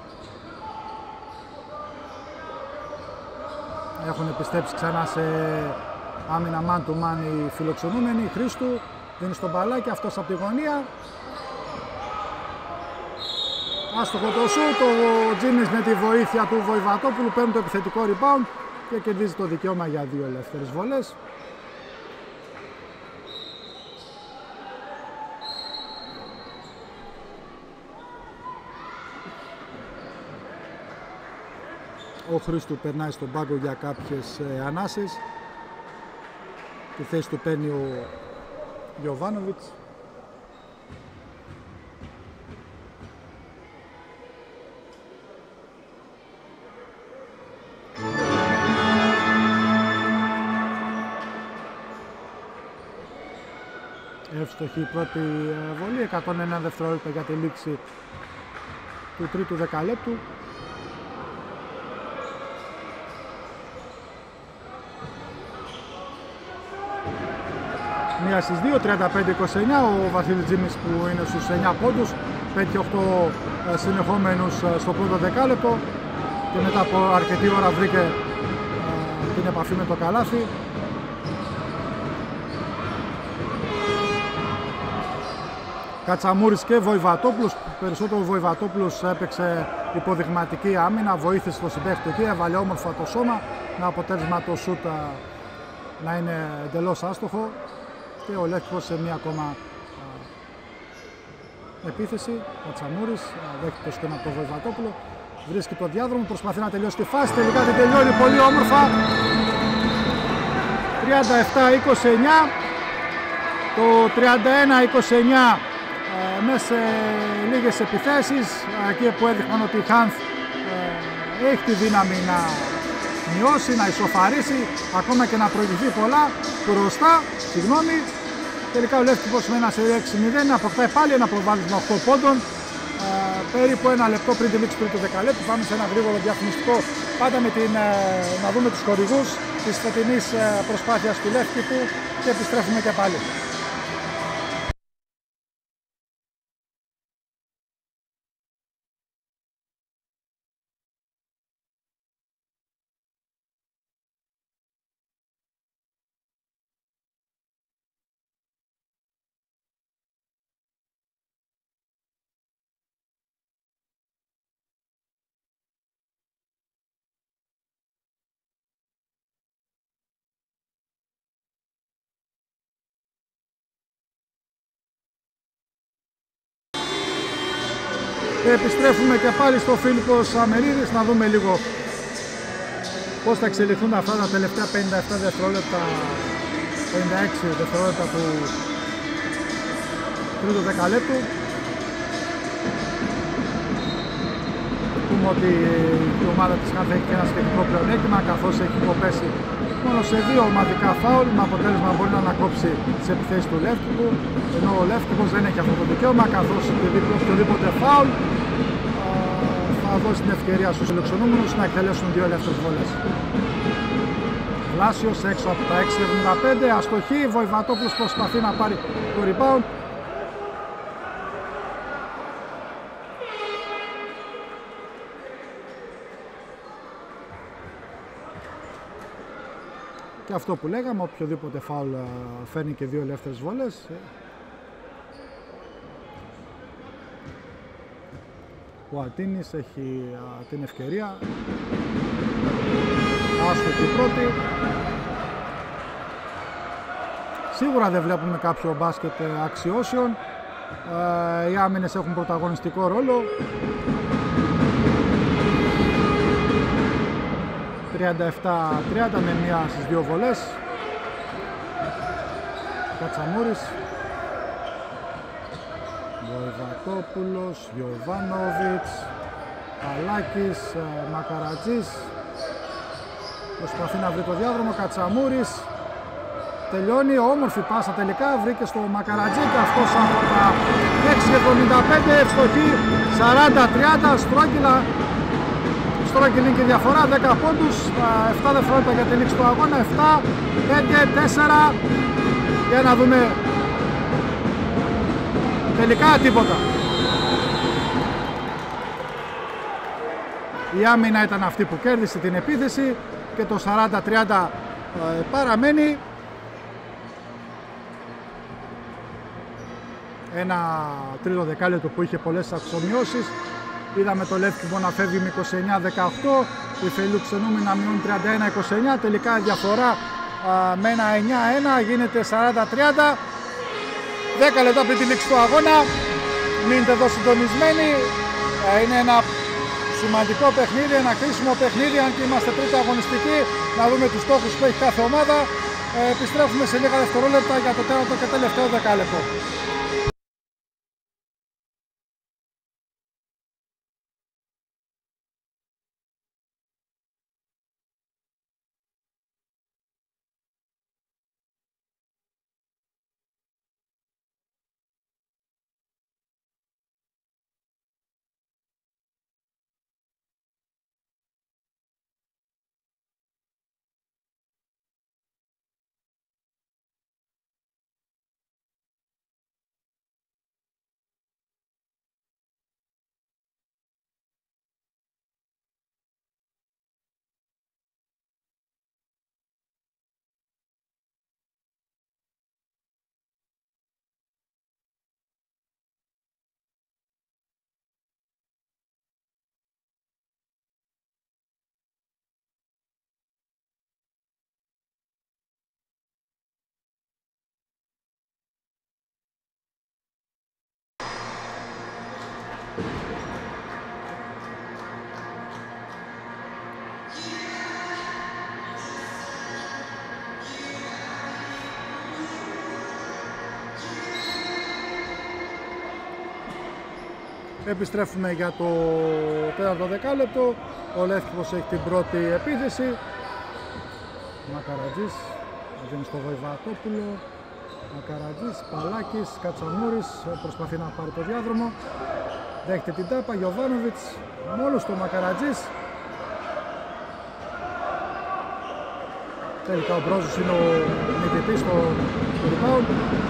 Speaker 1: Έχουν επιστρέψει ξανά σε άμυνα man to man οι φιλοξενούμενοι. Χρήστου δίνει στον Παλάκη, αυτός από τη γωνία. Άστοχο το σούτ, ο Τζίμις με τη βοήθεια του Βοηβατόπουλου παίρνει το επιθετικό rebound και κερδίζει το δικαίωμα για 2 ελεύθερες βολές. Ο Χρήστου περνάει στον πάγκο για κάποιες ανάσες. Τη θέση του παίρνει ο Γιοβάνοβιτς. Εύστοχη η πρώτη βολή, 101 δευτερόλεπτα για τη λήξη του τρίτου δεκαλέπτου. Μία στις 2, 35-29, ο Βασίλης Τζίμης που είναι στους 9 πόντους, πέτυχε 8 συνεχόμενους στο πρώτο δεκάλεπτο και μετά από αρκετή ώρα βρήκε την επαφή με το καλάθι. Κατσαμούρης και Βοηβατόπουλος, περισσότερο ο Βοηβατόπουλος έπαιξε υποδειγματική άμυνα, βοήθησε το συμπαίχτη εκεί, έβαλε όμορφα το σώμα, με αποτέλεσμα το σούτ να είναι εντελώς άστοχο και ο Λεύκος σε μία ακόμα επίθεση. Κατσαμούρης δέχεται το σχήμα από τον Βοηβατόπουλο, βρίσκει το διάδρομο, προσπαθεί να τελειώσει τη φάση, τελικά την τελειώνει πολύ όμορφα. 37-29, το 31-29 μέσα σε λίγες επιθέσεις, εκεί που έδειχναν ότι η Χάνθ έχει τη δύναμη να μειώσει, να ισοφαρίσει, ακόμα και να προηγηθεί πολλά μπροστά, τελικά ο Λεύκος με ένα σε 6-0 αποκτάει πάλι ένα προβάδισμα 8 πόντων, περίπου ένα λεπτό πριν τη λήξη του τρίτου δεκαλέπτου. Πάμε σε ένα γρήγορο διαφημιστικό, πάντα με να δούμε τους χορηγούς της φετινής προσπάθειας του Λεύκου και επιστρέφουμε και πάλι. Επιστρέφουμε και πάλι στο Φίλιππος Αμερίδης να δούμε λίγο πώς θα εξελιχθούν αυτά τα τελευταία 57 δευτερόλεπτα, 56 δευτερόλεπτα του τρίτου δεκαλέπτου. Πούμε ότι η ομάδα της Χάνθ έχει και ένα σχετικό πλεονέκτημα, καθώς έχει υποπέσει μόνο σε 2 ομαδικά φάουλ, με αποτέλεσμα μπορεί να ανακόψει τις επιθέσεις του Λεύκου, ενώ ο Λεύκος δεν έχει αυτό το δικαίωμα, καθώς οποιοδήποτε φάουλ θα δώσει την ευκαιρία στους φιλοξενούμενους να εκτελέσουν 2 ελεύθερες βολές. Βλάσιος έξω από τα 6.75, αστοχή, Βοηβατόπουλος προσπαθεί να πάρει το rebound. Και αυτό που λέγαμε, οποιοδήποτε φάουλ φέρνει και 2 ελεύθερες βολές. Ο Αρτίνης έχει την ευκαιρία. Άστοχη πρώτη. Σίγουρα δεν βλέπουμε κάποιο μπάσκετ αξιώσεων. Οι άμυνες έχουν πρωταγωνιστικό ρόλο. 37-30 με μία στις 2 βολές. Κατσαμούρης, Βοηβατόπουλος, Γιοβάνοβιτς, Παλάκης, Μακαρατζής. Προσπαθεί να βρει το διάδρομο, Κατσαμούρης. Τελειώνει, όμορφη πάσα τελικά, βρήκε στο Μακαρατζή και αυτός από τα 6.75, ευστοχή, 40-30, στρόγγυλη και διαφορά, 10 πόντους, 7 δευτερόλεπτα για τη λήξη του αγώνα, 7, 5, 4, για να δούμε, τελικά τίποτα. Η άμυνα ήταν αυτή που κέρδισε την επίθεση και το 40-30 παραμένει. Ένα τρίτο δεκάλεπτο που είχε πολλές αξιομοιώσεις. Είδαμε το Λεύκο να φεύγει με 29-18, οι φιλοξενούμενοι να μειώνουν 31-29, τελικά η διαφορά με ένα 9-1 γίνεται 40-30. 10 λεπτά πριν τη λήξη του αγώνα, μείνετε εδώ συντονισμένοι, είναι ένα Σημαντικό παιχνίδι, ένα κρίσιμο παιχνίδι, αν και είμαστε τρίτη αγωνιστική, να δούμε τους στόχους που έχει κάθε ομάδα. Επιστρέφουμε σε λίγα δευτερόλεπτα για το τέταρτο και τελευταίο δεκάλεπτο. Επιστρέφουμε για το τέταρτο δεκάλεπτο. Ο Λεύκηπος έχει την πρώτη επίθεση. Μακαρατζής δίνει στο Βοηβατόπουλο. Μακαρατζής, Παλάκης, Κατσανούρης προσπαθεί να πάρει το διάδρομο. Δέχεται την τάπα, Γιοβάνοβιτς μόλος το Μακαρατζής. Τελικά ο Μπρόζος είναι ο νικητής στο rebound.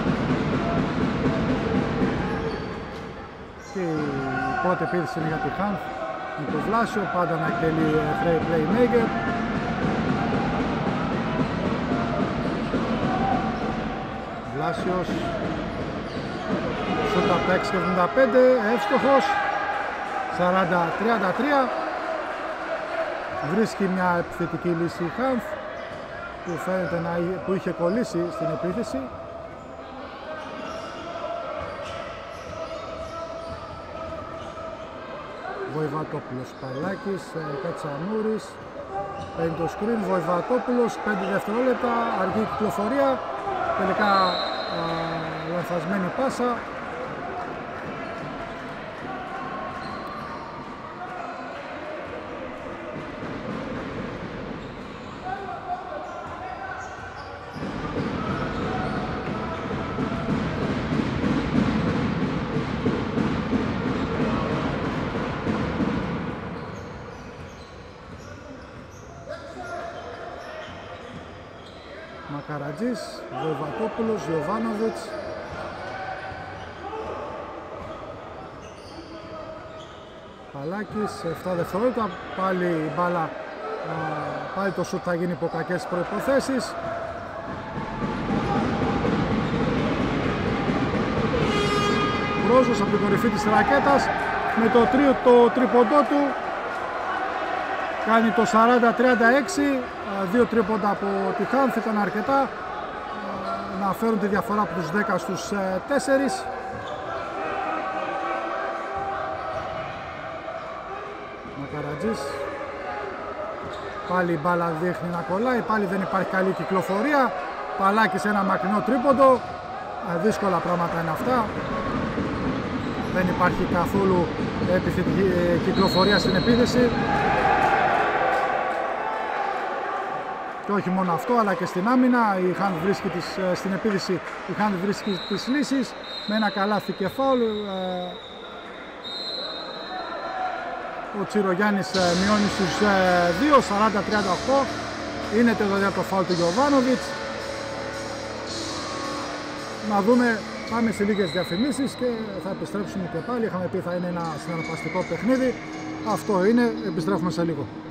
Speaker 1: Και η πρώτη επίθεση είναι για τη Χάνθ με το Βλάσιο, πάντα να εκτελεί playmaker. Βλάσιος σούτα από 6,75, εύστοχος, 40-33. Βρίσκει μια επιθετική λύση η Χάνθ που φαίνεται που είχε κολλήσει στην επίθεση. Βοηβατόπουλος, Παλάκης, Κατσανούρης, παίρνει το screen, Βοηβατόπουλος, 5 δευτερόλεπτα, αργή κυκλοφορία, τελικά λανθασμένη πάσα. Μακαρατζής, Βοηβατόπουλος, Γιοβάνοβιτς. Παλάκης, 7 δευτερόλεπτα, πάλι η μπάλα, πάλι το σουτ θα γίνει υπό κακές προϋποθέσεις. Μπρόζος από την κορυφή της ρακέτας με το τρίποντό του κάνει το 40-36. Δύο τρίποντα από τη Χάνθ ήταν αρκετά να φέρουν τη διαφορά από τους 10 στους 4. Μακαρατζής, πάλι η μπάλα δείχνει να κολλάει, πάλι δεν υπάρχει καλή κυκλοφορία. Παλάκης ένα μακρινό τρίποντο, δύσκολα πράγματα είναι αυτά. Δεν υπάρχει καθόλου επιθετική κυκλοφορία στην επίθεση. Και όχι μόνο αυτό, αλλά και στην άμυνα η Χάνθ βρίσκει στην επίθεση η Χάνθ βρίσκει τις λύσεις με ένα καλάθι και φάουλ. Ο Τσιρογιάννης μειώνει στους 2, 40-38. Είναι τελικά το φάουλ του Γιοβάνοβιτς. Να δούμε, πάμε σε λίγες διαφημίσεις και θα επιστρέψουμε και πάλι. Είχαμε πει θα είναι ένα συναρπαστικό παιχνίδι. Αυτό είναι, επιστρέφουμε σε λίγο.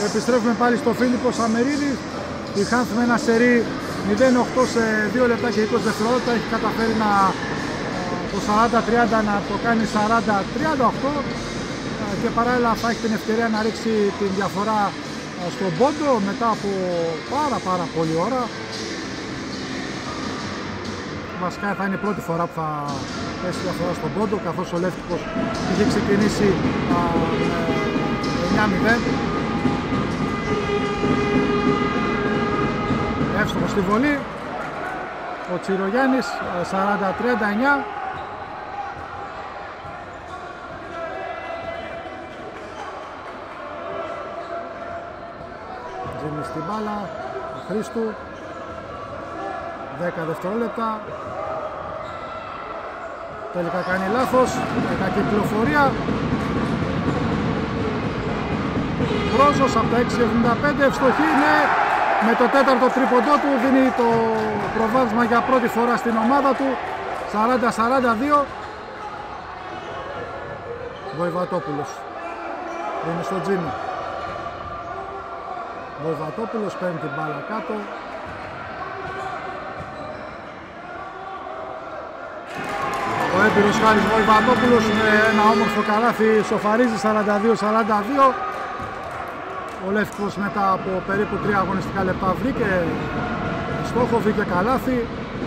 Speaker 1: Επιστρέφουμε πάλι στο Φίλιππος Αμερίδης. Η Χάνθ με ένα σερί 0-8 σε 2 λεπτά και 20 δευτερόλεπτα έχει καταφέρει το 40-30 να το κάνει 40-38 και παράλληλα θα έχει την ευκαιρία να ρίξει την διαφορά στον πόντο μετά από πάρα πολύ ώρα. Βασικά θα είναι η πρώτη φορά που θα πέσει διαφορά στον πόντο, καθώς ο Λεύκυπος είχε ξεκινήσει 9-0. Εύστοχο στη βολή ο Τσιρογιάννης, 40-39. Τζίμι στην μπάλα, ο Χρήστου, 10 δευτερόλεπτα. Τελικά κάνει λάθος, κακή κυκλοφορία. Μπρόζος από τα 6.75, ευστοχή, ναι. Με το τέταρτο τρίποντό του δίνει το προβάδισμα για πρώτη φορά στην ομάδα του, 40-42. Βοηβατόπουλος είναι στο Τζίμι. Βοηβατόπουλος παίρνει την μπάλα κάτω. Ο έμπειρος Χάρης Βοηβατόπουλος με ένα όμορφο καλάθι σοφαρίζει 42-42. Ο Λεύκος μετά από περίπου 3 αγωνιστικά λεπτά βρήκε στόχο, βρήκε καλάθι.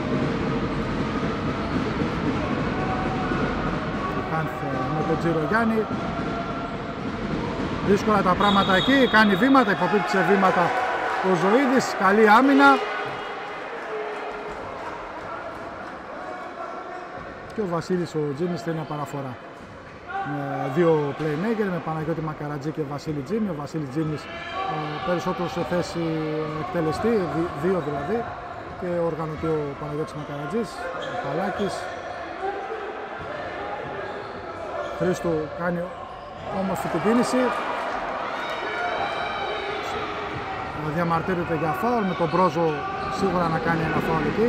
Speaker 1: Με τον Τσιρογιάννη. Δύσκολα τα πράγματα εκεί, κάνει βήματα, υποπήξε βήματα ο Ζωίδης, καλή άμυνα. Και ο Βασίλης ο Τζίμις θέλει μια παραφορά. Με δύο playmaker, με Παναγιώτη Μακαρατζή και Βασίλη Τζίμι. Ο Βασίλης Τζίμις περισσότερο σε θέση εκτελεστή, δύο δηλαδή. Και οργανωτή ο Παναγιώτης Μακαρατζής, ο Παλάκης. Χρήστο κάνει όμορφη την κίνηση. Διαμαρτύρεται για φάουλ, με τον Μπρόζο σίγουρα να κάνει ένα φάουλ εκεί.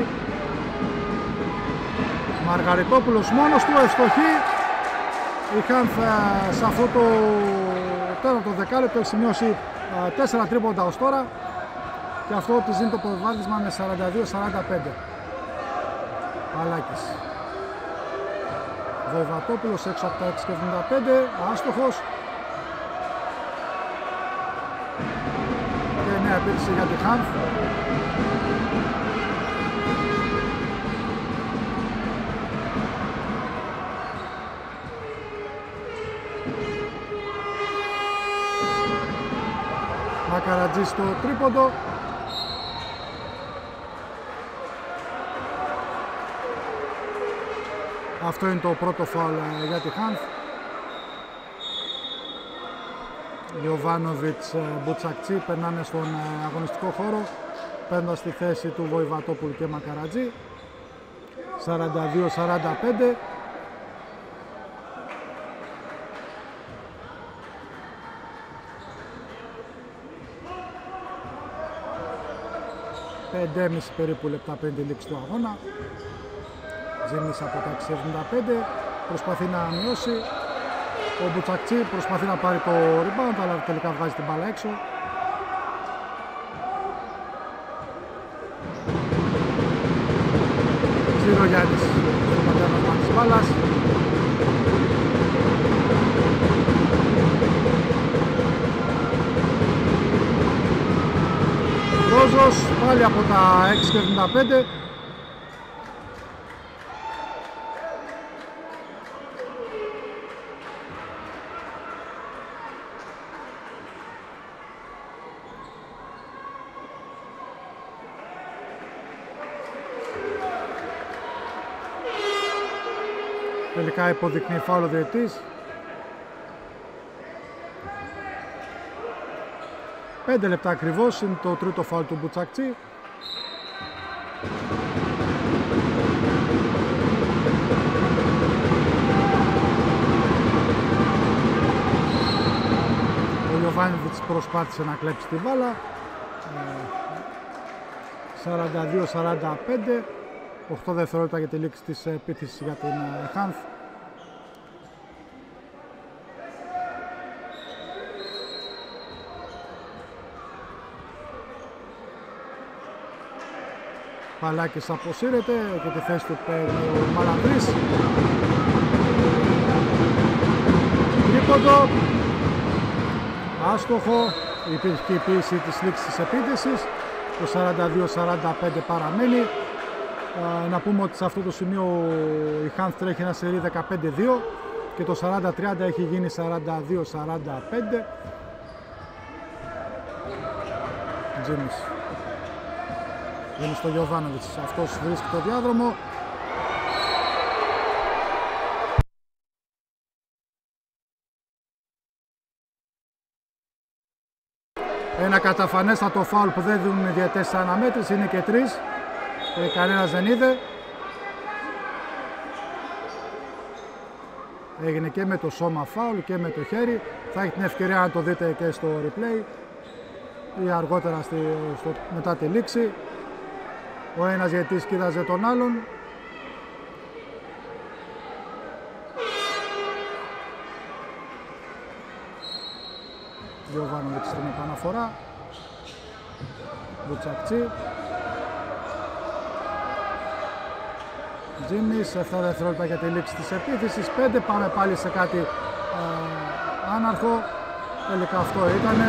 Speaker 1: Μαργαριτόπουλος μόνος του, ευστοχή. Η Χάνθ σε αυτό το τέταρτο δεκάλεπτο έχει σημειώσει 4 τρίποντα ως τώρα και αυτό της δίνει το προβάδισμα με 42-45. Παλάκης. Βοηβατόπουλος έξω από τα 6.75, άστοχος. Και νέα επίθεση για τη Χάνθ. Μακαρατζή στο τρίποντο. Αυτό είναι το πρώτο φάουλ για τη Χάνθ. Γιωβάνοβιτς, Μπουτσακτσί περνάνε στον αγωνιστικό χώρο, παίρνοντας τη θέση του Βοηβατόπουλου και Μακαρατζή. 42-45. Πεντέμιση περίπου λεπτά πριν τη λήξη του αγώνα. Τζίμις από τα 6.75 προσπαθεί να μειώσει. Ο Μπουτσακτσί προσπαθεί να πάρει το rebound, αλλά τελικά βγάζει την μπάλα έξω. Τσιρογιάννης στο πατέρασμα της μπάλας. Ρόζος πάλι από τα 6.75. Τελικά υποδεικνύει φάουλ ο διαιτητής. 5 λεπτά ακριβώς είναι το τρίτο φάουλ του Μπουτσακτσί. Ο Γιωβάνοβιτς προσπάθησε να κλέψει την μπάλα. 42-45. 8 δευτερόλεπτα για τη λήξη της επίθεσης για την Χάνθ. Παλάκης αποσύρεται και τη θέση του παίρνει ο Μαλανδρής. Τρίποντο. Άστοχο. Υπήρχε η πίεση της λήξης της επίθεσης. Το 42-45 παραμένει. Να πούμε ότι σε αυτό το σημείο η Χάνθ τρέχει ένα σερί 15-2 και το 40-30 έχει γίνει 42-45. Τζίμις είναι στο Γιωβάνοβιτς, αυτός βρίσκει το διάδρομο. Ένα καταφανέστατο φάουλ που δεν δίνουν οι διαιτές σε αναμέτρηση, είναι και 3 και κανένας δεν είδε. Έγινε και με το σώμα φάουλ και με το χέρι. Θα έχει την ευκαιρία να το δείτε και στο replay ή αργότερα μετά τη λήξη. Ο ένας διαιτής κοίταζε τον άλλον. Γιωβάνοβιτς στην επαναφορά. Μπουτσακτσί. Τζίμις, 7 δευτερόλεπτα για τη λήξη της επίθεσης. 5, πάμε πάλι σε κάτι άναρχο. Τελικά αυτό ήτανε.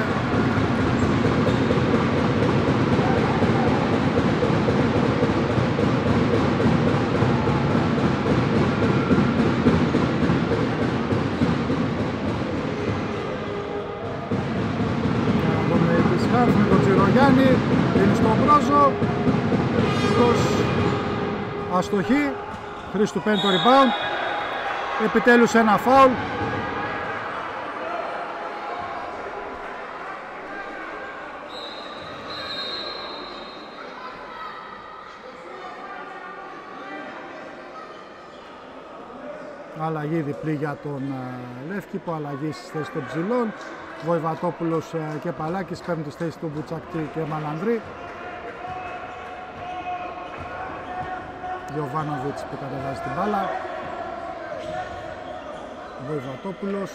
Speaker 1: Με τον Τσιρογιάννη, είναι στον Μπρόζο, αστοχή, Χρήστου παίρνει το rebound, επιτέλους ένα φάουλ. Αλλαγή διπλή για τον Λεύκηπο, αλλαγή στις θέσεις των ψηλών. Βοηβατόπουλος και Παλάκης παίρνουν τις θέσεις του Μπουτσακτή και Μαλανδρή. Γιωβάνοβιτς που κατεβάζει την μπάλα. Βοηβατόπουλος.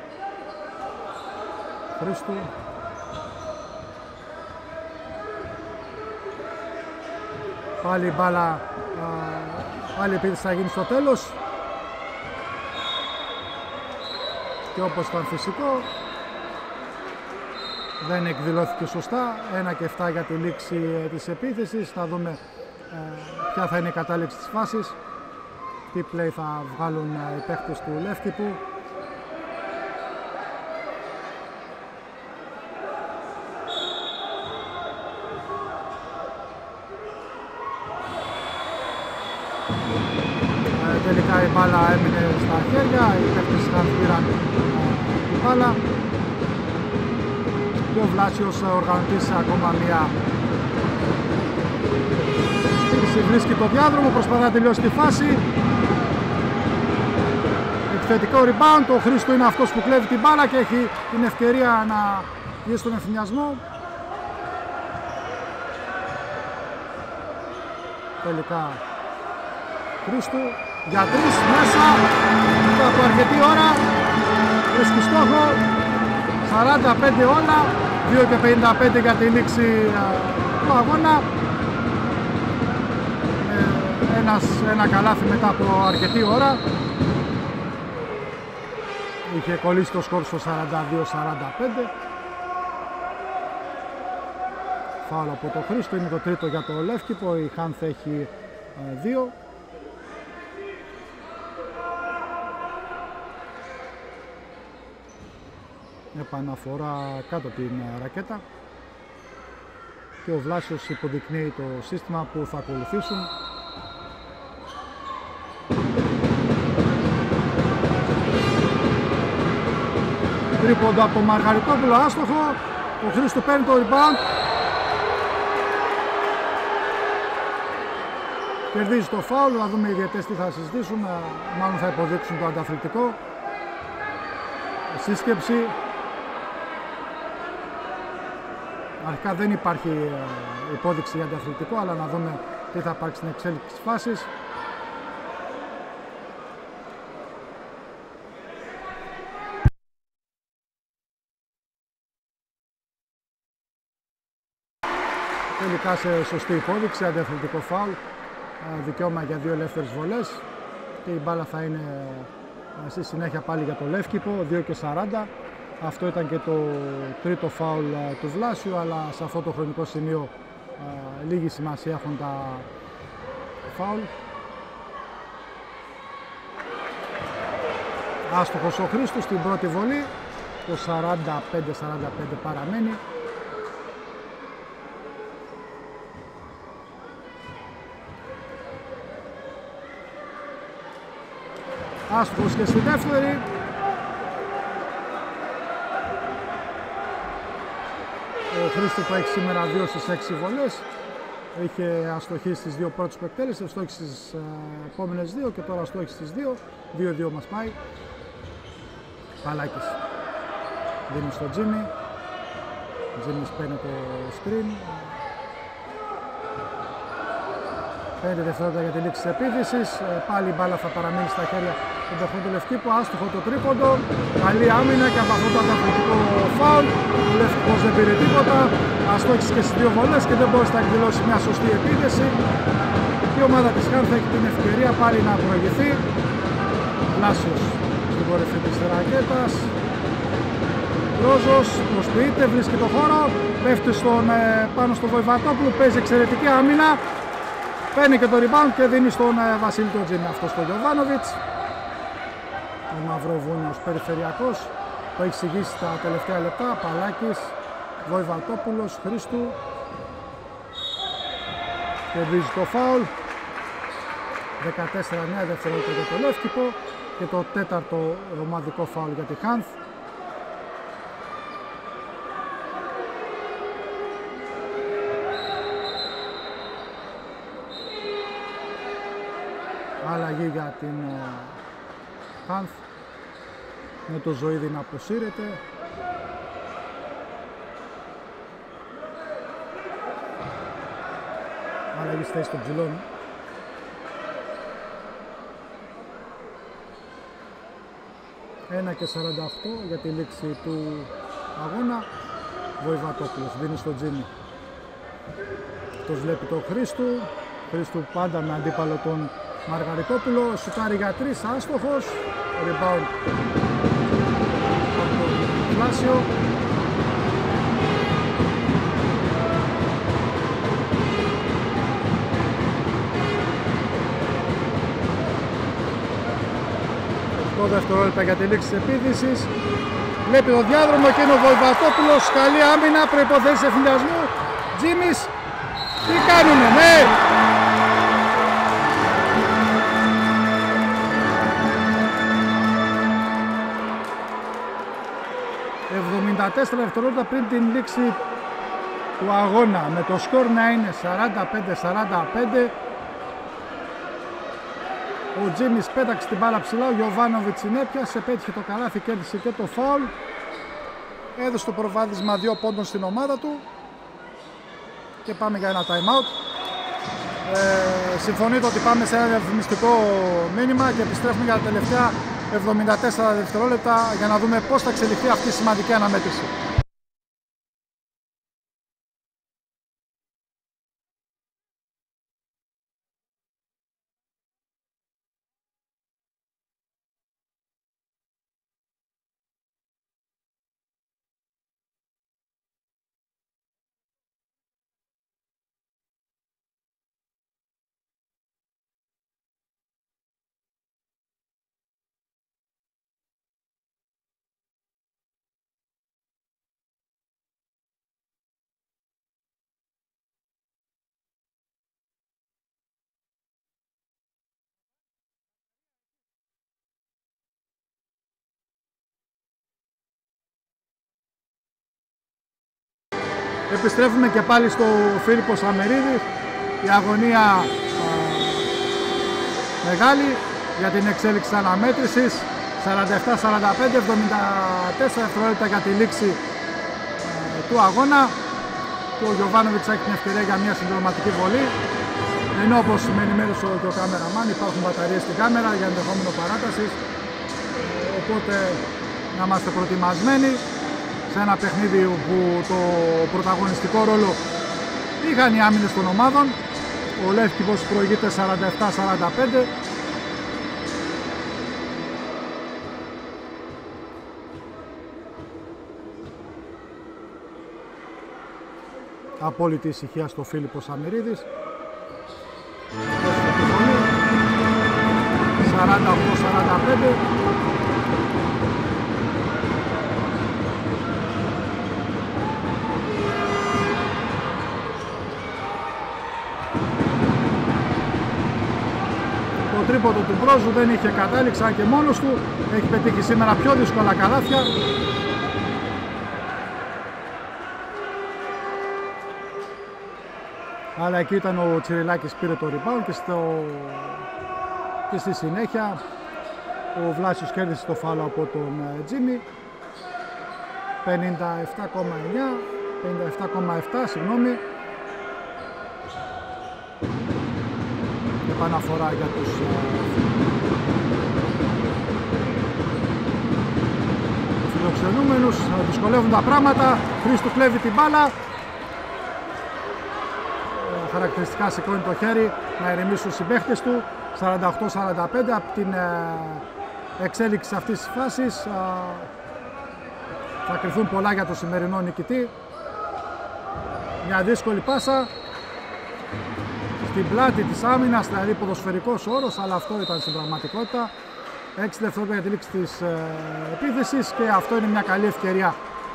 Speaker 1: Χρήστου. Πάλι η μπάλα, πάλι η επίθεση θα γίνει στο τέλος. Και όπως ήταν φυσικό, δεν εκδηλώθηκε σωστά. 1 και 7 για τη λήξη της επίθεσης. Θα δούμε ποια θα είναι η κατάληξη της φάσης. Τι play θα βγάλουν οι παίχτες του Λεύκηπου. Τελικά η μπάλα έμεινε στα χέρια. Οι παίχτες πήραν την μπάλα. Και ο Βλάσιος οργανωτής ακόμα μία βρίσκει το διάδρομο, προσπαθεί να τελειώσει τη φάση. Επιθετικό rebound, ο Χρήστο είναι αυτός που κλέβει την μπάλα και έχει την ευκαιρία να βγει στον ευθυνιασμό. Τελικά Χρήστου για 3 μέσα από αρκετή ώρα, βρίσκει στόχο. 45 όλα, 2 και 55 για τη λήξη του αγώνα. Ένα καλάθι μετά από αρκετή ώρα. Είχε κολλήσει το σκορ στο 42-45. Φάουλ από το Χρήστο, είναι το τρίτο για το Λεύκηπο, η Χάνθ έχει 2. Επαναφορά κάτω την ρακέτα και ο Βλάσιος υποδεικνύει το σύστημα που θα ακολουθήσουν. Τρίποντο από τον Μαργαριτόπουλο, άστοχο. Ο Χρήστο παίρνει το rebound. Κερδίζει το φάουλ, να δούμε οι διαιτές τι θα συζητήσουν, μάλλον θα υποδείξουν το ανταθλητικό. Σύσκεψη. Αρχικά δεν υπάρχει υπόδειξη για ανταθλητικό, αλλά να δούμε τι θα υπάρξει στην εξέλιξη της φάσης. Τελικά σε σωστή υπόδειξη, αντιαθλητικό φάουλ, δικαίωμα για 2 ελεύθερες βολές και η μπάλα θα είναι στη συνέχεια πάλι για το Λεύκηπο, 2:40. Αυτό ήταν και το τρίτο φάουλ του Βλάσιου, αλλά σε αυτό το χρονικό σημείο λίγη σημασία έχουν τα φάουλ. Άστοχος ο Χρήστος στην πρώτη βολή, το 45-45 παραμένει. Άστοχος και στη δεύτερη. Ο Χρήστος που έχει σήμερα 2 στις 6 βολές. Είχε αστοχή στις 2 πρώτες που εκτέλεσε, αστοχή στις επόμενες 2 και τώρα αστοχή στις 2. 2-2 μας πάει. Παλάκης δίνει στο Τζίμι. Τζίμις παίρνει το screen. 5 δευτερόλεπτα για τη λήξη της επίθεσης. Πάλι η μπάλα θα παραμείνει στα χέρια του παιχνιδιού του Λευκήπου. Άστοχο το τρίποντο. Καλή άμυνα και από αυτό το ανταθλητικό φάουλ. Ο Λευκός δεν πήρε τίποτα. Αστόχησε και στις 2 βολές και δεν μπόρεσε να εκδηλώσει μια σωστή επίθεση. Η ομάδα της Χάνθ έχει την ευκαιρία πάλι να προηγηθεί. Βλάσιος στην κορυφή της ρακέτας. Ρόζος προσποιείται, βρίσκει το χώρο. Πέφτει πάνω στο Βοηβατόπουλο. Παίζει εξαιρετική άμυνα. Παίρνει και το rebound και δίνει στον Βασίλη το Τζίμι. Αυτό στο Γιωβάνοβιτς. Ο Μαυροβούνιος περιφερειακός. Το έχει εξηγήσει τα τελευταία λεπτά. Παλάκης, Βοηβατόπουλος, Χρήστου. Κερδίζει το φάουλ. 14-9 δευτερόλεπτα για το Λεύκηπο. Και το τέταρτο ομαδικό φάουλ για τη Χάνθ. Αλλαγή για την Χάνθ με το Ζωίδη να αποσύρεται. Αλλαγή στη θέση των ψηλών. Και 48 για τη λήξη του αγώνα. Βοηβατόπουλος δίνει στο Τζίμι. Αυτός βλέπει το Χρήστου. Χρήστου πάντα με αντίπαλο τον Μαργαριτόπουλο. Σουτάρει για 3, άστοχος. Rebound από τον Βλάσιο. Το δευτερόλεπτα για τη λήξη της επίθεσης. Βλέπει το διάδρομο και είναι ο Βοηβατόπουλος. Καλή άμυνα, προϋποθέσεις ευθυνδιασμού. Τζίμις, τι κάνουνε, ναι! 74 δευτερόλεπτα πριν την λήξη του αγώνα. Με το σκορ να είναι 45-45. Ο Τζίμις πέταξε την μπάλα ψηλά, ο Γιωβάνοβιτς την έπιασε, πέτυχε το καλάθι, κέρδισε και το φάουλ. Έδωσε το προβάδισμα 2 πόντων στην ομάδα του. Και πάμε για ένα time out. Συμφωνείτε ότι πάμε σε ένα διαφημιστικό μήνυμα και επιστρέφουμε για τα τελευταία 74 δευτερόλεπτα για να δούμε πώς θα εξελιχθεί αυτή η σημαντική αναμέτρηση. Επιστρέφουμε και πάλι στο Φίλιππο Σαμερίδη. Η αγωνία μεγάλη για την εξέλιξη της αναμέτρησης. 47-45, 74 δευτερόλεπτα για τη λήξη του αγώνα. Και ο Γιωβάνοβιτς έχει την ευκαιρία για μια συμπληρωματική βολή. Ενώ όπως με ενημέρωσε και ο κάμεραμαν, υπάρχουν μπαταρίες στην κάμερα για ενδεχόμενο παράτασης. Οπότε να είμαστε προετοιμασμένοι σε ένα παιχνίδι που το πρωταγωνιστικό ρόλο Είχαν οι άμυνες των ομάδων. Ο Λεύκηπος προηγείται 47-45. Απόλυτη ησυχία στο Φίλιππο Σαμυρίδης. 48-45. Το τρίποντο του Μπρόζου δεν είχε κατάληξη, αν και μόνος του. Έχει πετύχει σήμερα πιο δύσκολα καλάθια. Αλλά εκεί ήταν ο Τσιριλάκης, πήρε το rebound και στη συνέχεια ο Βλάσιος κέρδισε το φάουλ από τον Τζίμι. 57,7 συγγνώμη. Επαναφορά για τους φιλοξενούμενους. Δυσκολεύουν τα πράγματα. Χρήστου κλέβει την μπάλα. Χαρακτηριστικά σηκώνει το χέρι να ηρεμήσει τους συμπαίχτες του. 48-45 από την εξέλιξη αυτής της φάσης. Θα κρυφθούν πολλά για το σημερινό νικητή. Μια δύσκολη πάσα στην πλάτη της άμυνας, δηλαδή ποδοσφαιρικός όρος, αλλά αυτό ήταν στην πραγματικότητα. 6 δευτερόλεπτα για τη λήξη της επίθεσης και αυτό είναι μια καλή ευκαιρία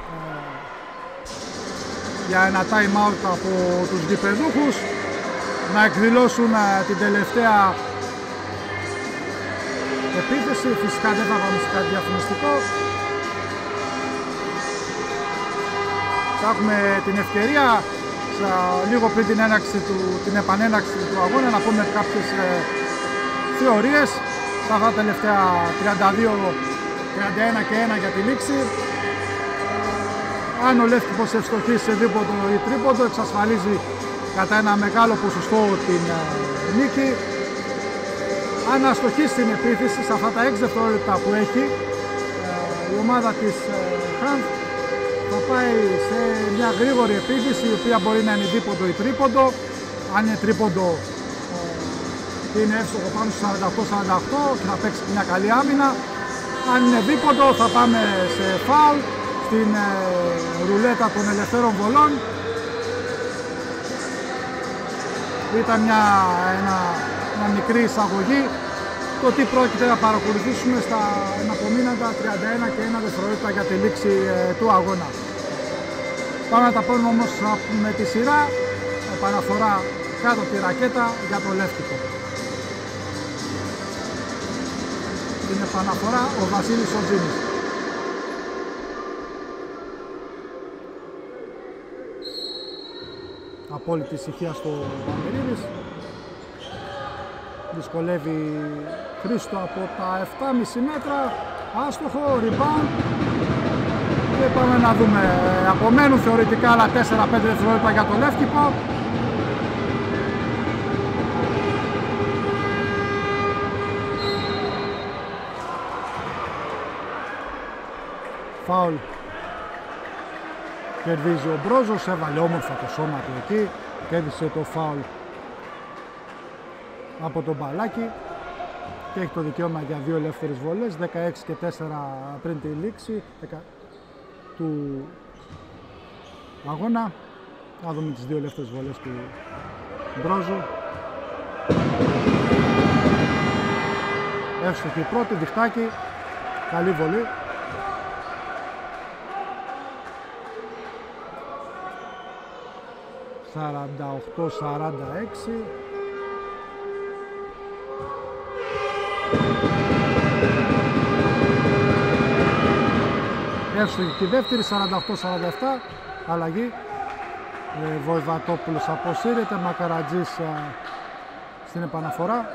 Speaker 1: για ένα time out από τους γηπεδούχους να εκδηλώσουν την τελευταία επίθεση. Φυσικά δεν θα πάμε σε κάτι διαφημιστικό. Θα έχουμε την ευκαιρία λίγο πριν την επανέναρξη του αγώνα να πούμε κάποιες θεωρίες. Σε αυτά τα τελευταία 31 και 1 για τη λήξη. Αν ο Λεύκηπος ευστοχίσει σε δίποτο ή τρίποντο, εξασφαλίζει κατά ένα μεγάλο ποσοστό την νίκη. Αν αστοχίσει στην επίθεση σε αυτά τα 6 δευτερόλεπτα που έχει, η ομάδα της Χαντ θα πάει σε μια γρήγορη επίθεση, η οποία μπορεί να είναι δίποντο ή τρίποντο. Αν είναι τρίποντο, είναι εύστοχο πάνω στο 48-48 και θα παίξει μια καλή άμυνα. Αν είναι δίποντο, θα πάμε σε φάουλ στην ρουλέτα των ελευθέρων βολών. Ήταν μια μικρή εισαγωγή το τι πρόκειται να παρακολουθήσουμε στα εναπομείναντα 31 και 1 δευτερόλεπτα για τη λήξη του αγώνα. Πάμε να τα πούμε όμως με τη σειρά. Επαναφορά κάτω από τη ρακέτα για το Λεύκηπο. Την επαναφορά ο Βασίλης Οτζίνης. Απόλυτη ησυχία στο Βαμερίδης. Δυσκολεύει Χρήστο από τα 7,5 μέτρα. Άστοχο, rebound. Και πάμε να δούμε. Απομένουν θεωρητικά άλλα 4-5 δευτερόλεπτα για το Λεύκηπο. Φάουλ. Κερδίζει ο Μπρόζος, έβαλε όμορφα το σώμα του εκεί. Κέρδισε το φάουλ από τον Μπαλάκη και έχει το δικαίωμα για 2 ελεύθερες βολές, 16 και 4 πριν τη λήξη του αγώνα. Να δούμε τις 2 ελεύθερες βολές του Μπρόζου. Εύστοχη πρώτη, διχτάκι, καλή βολή. 48-46. Εύστοχη και δεύτερη, 48-47. Αλλαγή. Βοηβατόπουλος αποσύρεται, Μακαρατζής στην επαναφορά.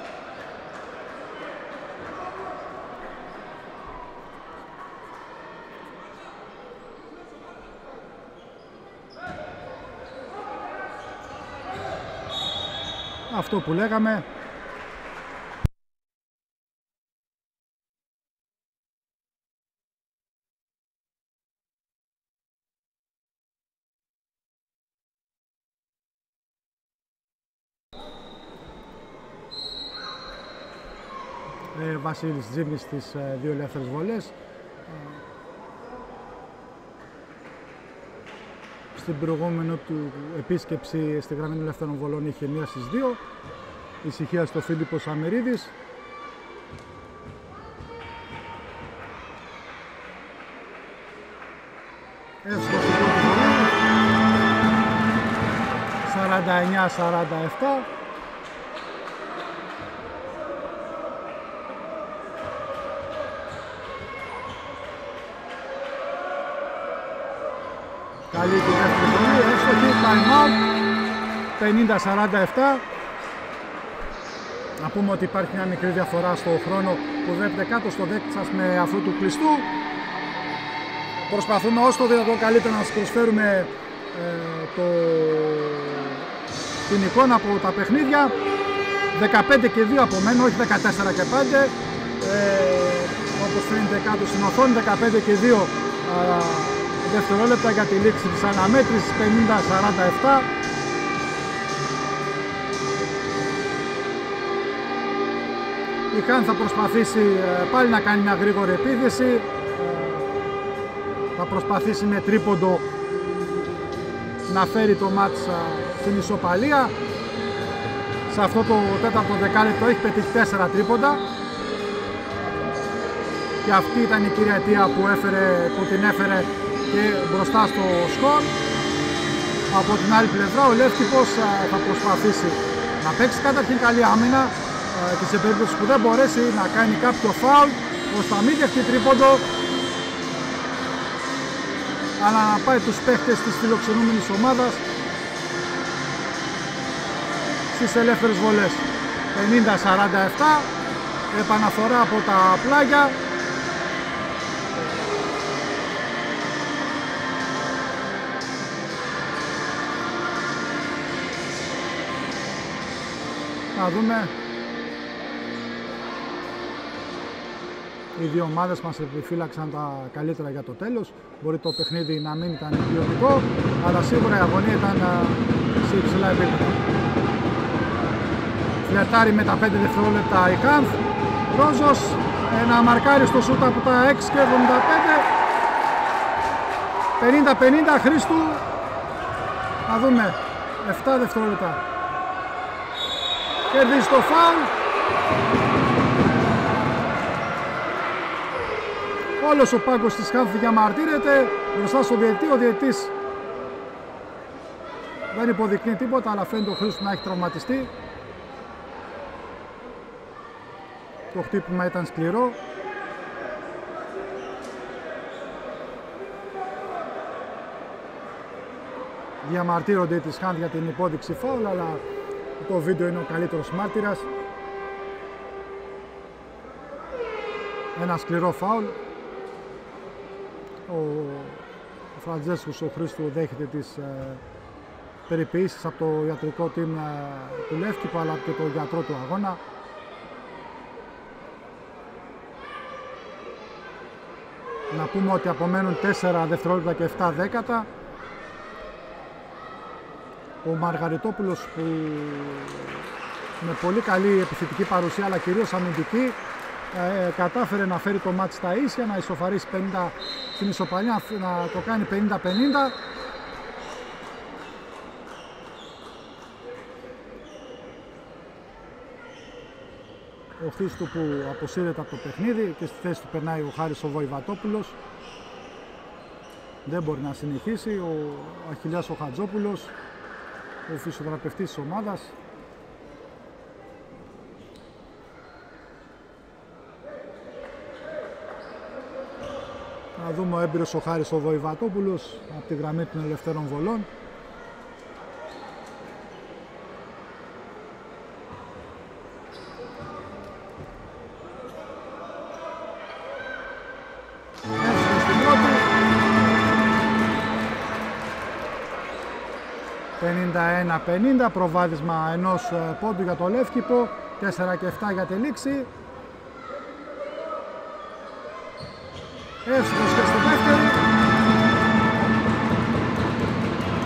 Speaker 1: Αυτό που λέγαμε, Βασίλης Τζίμνης στις δύο ελεύθερες βολές. Στην προηγούμενη του επίσκεψη στη γραμμή των ελεύθερων βολών είχε 1 στις 2. Ησυχία στο Φίλιππο Σαμυρίδης. Εύστοχη πρώτη βολή. 49-47. Καλή τη δεύτερη βολή, εύστοχη, time out, 50-47. Να πούμε ότι υπάρχει μια μικρή διαφορά στο χρόνο που βλέπετε κάτω στο deck σας με αυτού του κλειστού. Προσπαθούμε όσο το δυνατόν καλύτερα να σας προσφέρουμε την εικόνα από τα παιχνίδια. 15 και 2 από μένα, όχι 14 και 5. Όπως φαίνεται κάτω στην οθόνη, 15 και 2 δευτερόλεπτα για τη λήξη της αναμέτρησης, 50-47. Η Χάν θα προσπαθήσει πάλι να κάνει μια γρήγορη επίθεση. Θα προσπαθήσει με τρίποντο να φέρει το μάτς στην ισοπαλία. Σε αυτό το τέταρτο δεκάλεπτο έχει πετύχει 4 τρίποντα. Και αυτή ήταν η κύρια αιτία που την έφερε και μπροστά στο σκορ. Από την άλλη πλευρά ο Λεύκηπος θα προσπαθήσει να παίξει καταρχήν καλή άμυνα και σε περίπτωση που δεν μπορέσει να κάνει κάποιο φάουλ ώστε να μην δεχτεί τρίποντο, αλλά να πάει τους παίχτες της φιλοξενούμενης ομάδας στις ελεύθερες βολές. 50-47, επαναφορά από τα πλάγια. Να δούμε. Οι δύο ομάδες μας επιφύλαξαν τα καλύτερα για το τέλος. Μπορεί το παιχνίδι να μην ήταν ποιοτικό, αλλά σίγουρα η αγωνία ήταν σε υψηλά επίπεδα. Φλερτάρει με τα 5 δευτερόλεπτα η Χάνθ. Ρόζος, ένα μαρκάριστο σούτ από τα 6 και 75. 50-50 Χρήστου. Να δούμε. 7 δευτερόλεπτα. Κερδίζει το φάουλ. Όλος ο πάγκος της Χάνθ διαμαρτύρεται μπροστά στο διαιτητή. Ο διαιτητής δεν υποδεικνύει τίποτα, αλλά φαίνεται ο Χρήστος να έχει τραυματιστεί. Το χτύπημα ήταν σκληρό. Διαμαρτύρονται της Χάνθ για την υπόδειξη φάουλ, αλλά το βίντεο είναι ο καλύτερος μάρτυρας. Ένα σκληρό φάουλ. Ο Φραντζέσκος, ο Χρήστου, δέχεται τις περιποιήσεις από το ιατρικό team του Λεύκηπου, αλλά και το γιατρό του αγώνα. Να πούμε ότι απομένουν 4 δευτερόλεπτα και 7 δέκατα. Ο Μαργαριτόπουλος, που με πολύ καλή επιθετική παρουσία αλλά κυρίως αμυντική, κατάφερε να φέρει το μάτς στα ίσια, να ισοφαρίσει 50 στην ισοπαλία, να το κάνει 50-50. Ο Χρήστου που αποσύρεται από το παιχνίδι και στη θέση του περνάει ο Χάρης ο Βοηβατόπουλος. Δεν μπορεί να συνεχίσει. Ο Αχιλλέας ο Χατζόπουλος, ο φυσιοθεραπευτής της ομάδας. Να δούμε ο έμπειρος ο Χάρης ο Βοηβατόπουλος από τη γραμμή των ελευθέρων βολών. Έφυγε στην πρώτη. 51-50, προβάδισμα ενός πόντου για το Λεύκηπο, 4 και 7 για τη λήξη. Εύστοχος και στη δεύτερη.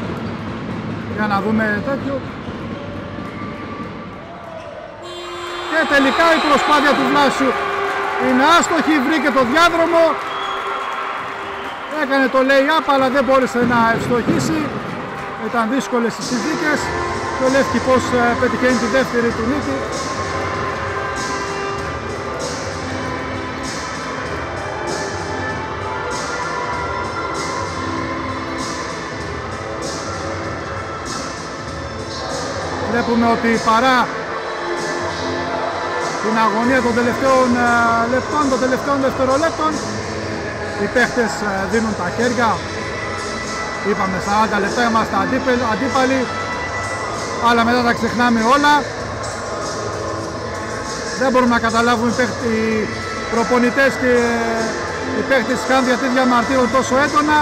Speaker 1: Για να δούμε τέτοιο. Και τελικά η προσπάθεια του Βλάσιου είναι άστοχη, βρήκε το διάδρομο, έκανε το lay-up αλλά δεν μπόρεσε να ευστοχίσει, ήταν δύσκολες οι συνθήκες και ο Λεύκηπος πετυχαίνει τη δεύτερη του νίκη. Βλέπουμε ότι παρά την αγωνία των τελευταίων λεπτών, των τελευταίων δευτερολέπτων, οι παίχτες δίνουν τα χέρια. Είπαμε 40 λεπτά είμαστε αντίπαλοι, αλλά μετά τα ξεχνάμε όλα. Δεν μπορούμε να καταλάβουμε οι προπονητές και οι παίχτες της Χάνδη γιατί διαμαρτύρουν τόσο έντονα.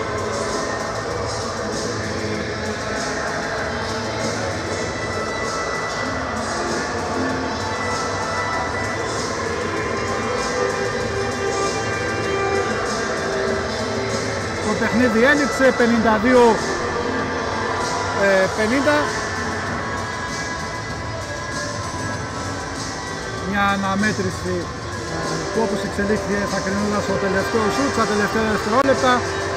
Speaker 1: Το παιχνίδι έληξε 52-50. Μια αναμέτρηση που όπως εξελίχθηκε θα κρινόταν στο τελευταίο σουτ, στα τελευταία δευτερόλεπτα.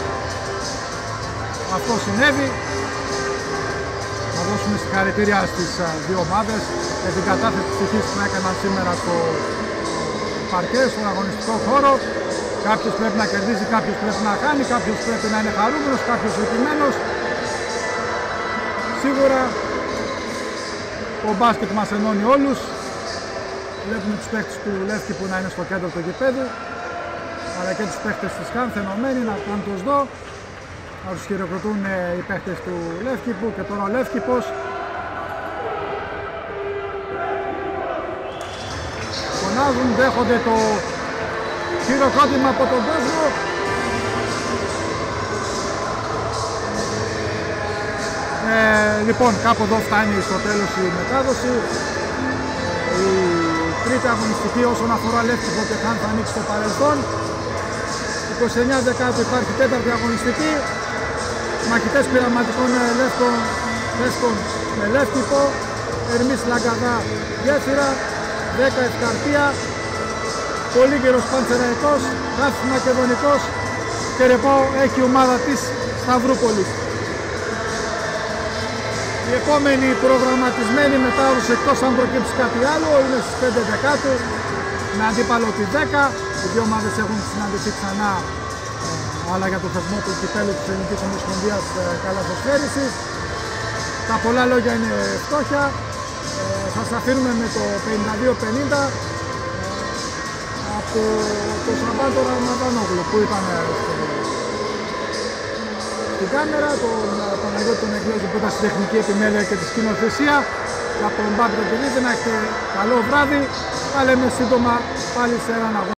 Speaker 1: Αυτό συνέβη. Θα δώσουμε συγχαρητήρια στις δύο ομάδες για την κατάθεση της ψυχής που έκαναν σήμερα στο παρκέ, στον αγωνιστικό χώρο. Κάποιος πρέπει να κερδίζει, κάποιος πρέπει να χάνει, κάποιος πρέπει να είναι χαρούμενος, κάποιος λυπημένος. Σίγουρα το μπάσκετ μας ενώνει όλους. Βλέπουμε τους παίκτες του Λεύκη που να είναι στο κέντρο του γηπέδου, αλλά και τους παίκτες της Χάνθ ενωμένοι να κάνουν το ΣΔΟ, να τους χειροκροτούν οι παίκτες του Λεύκηπου και τώρα ο Λεύκηπος φωνάζουν, δέχονται το χειροκρότημα από τον κόσμο. Λοιπόν, κάπου εδώ φτάνει στο τέλος η μετάδοση. Η τρίτη αγωνιστική όσον αφορά Λεύκηπο και Χάνθ θα ανοίξει στο παρελθόν. 29 Δεκάτου υπάρχει τέταρτη αγωνιστική. Μαχητές πειραματικών Λεύκων με Λεύκηπο, Ερμής Λαγκαδά Γέφυρα, 10 Ευκαρπία, Πολύκαιρος Πανσεραϊκός, Χάνθ Μακεδονικός και ρεπό έχει η ομάδα της Σταυρούπολης. Η επόμενη προγραμματισμένη μετάδοση, εκτός αν προκύψει κάτι άλλο, είναι στις 5 Δεκάτου με αντίπαλο τη 10. Οι δύο ομάδες έχουν συναντηθεί ξανά, αλλά για το θεσμό του κυπέλλου της Ελληνικής Ομοσπονδίας Καλαθοσφαίρισης. Τα πολλά λόγια είναι φτώχεια. Θα σας αφήνουμε με το 52-50 από το Σαμπάτο Ραμαδανόγλου που ήταν στην κάμερα, τον Παναγιώτη τον Εγγλέζο που ήταν στη τεχνική επιμέλεια και τη σκηνοθεσία, και από τον Μπάμπη τον Κελίδη. Να έχετε καλό βράδυ, τα λέμε σύντομα πάλι σε έναν αγώνα.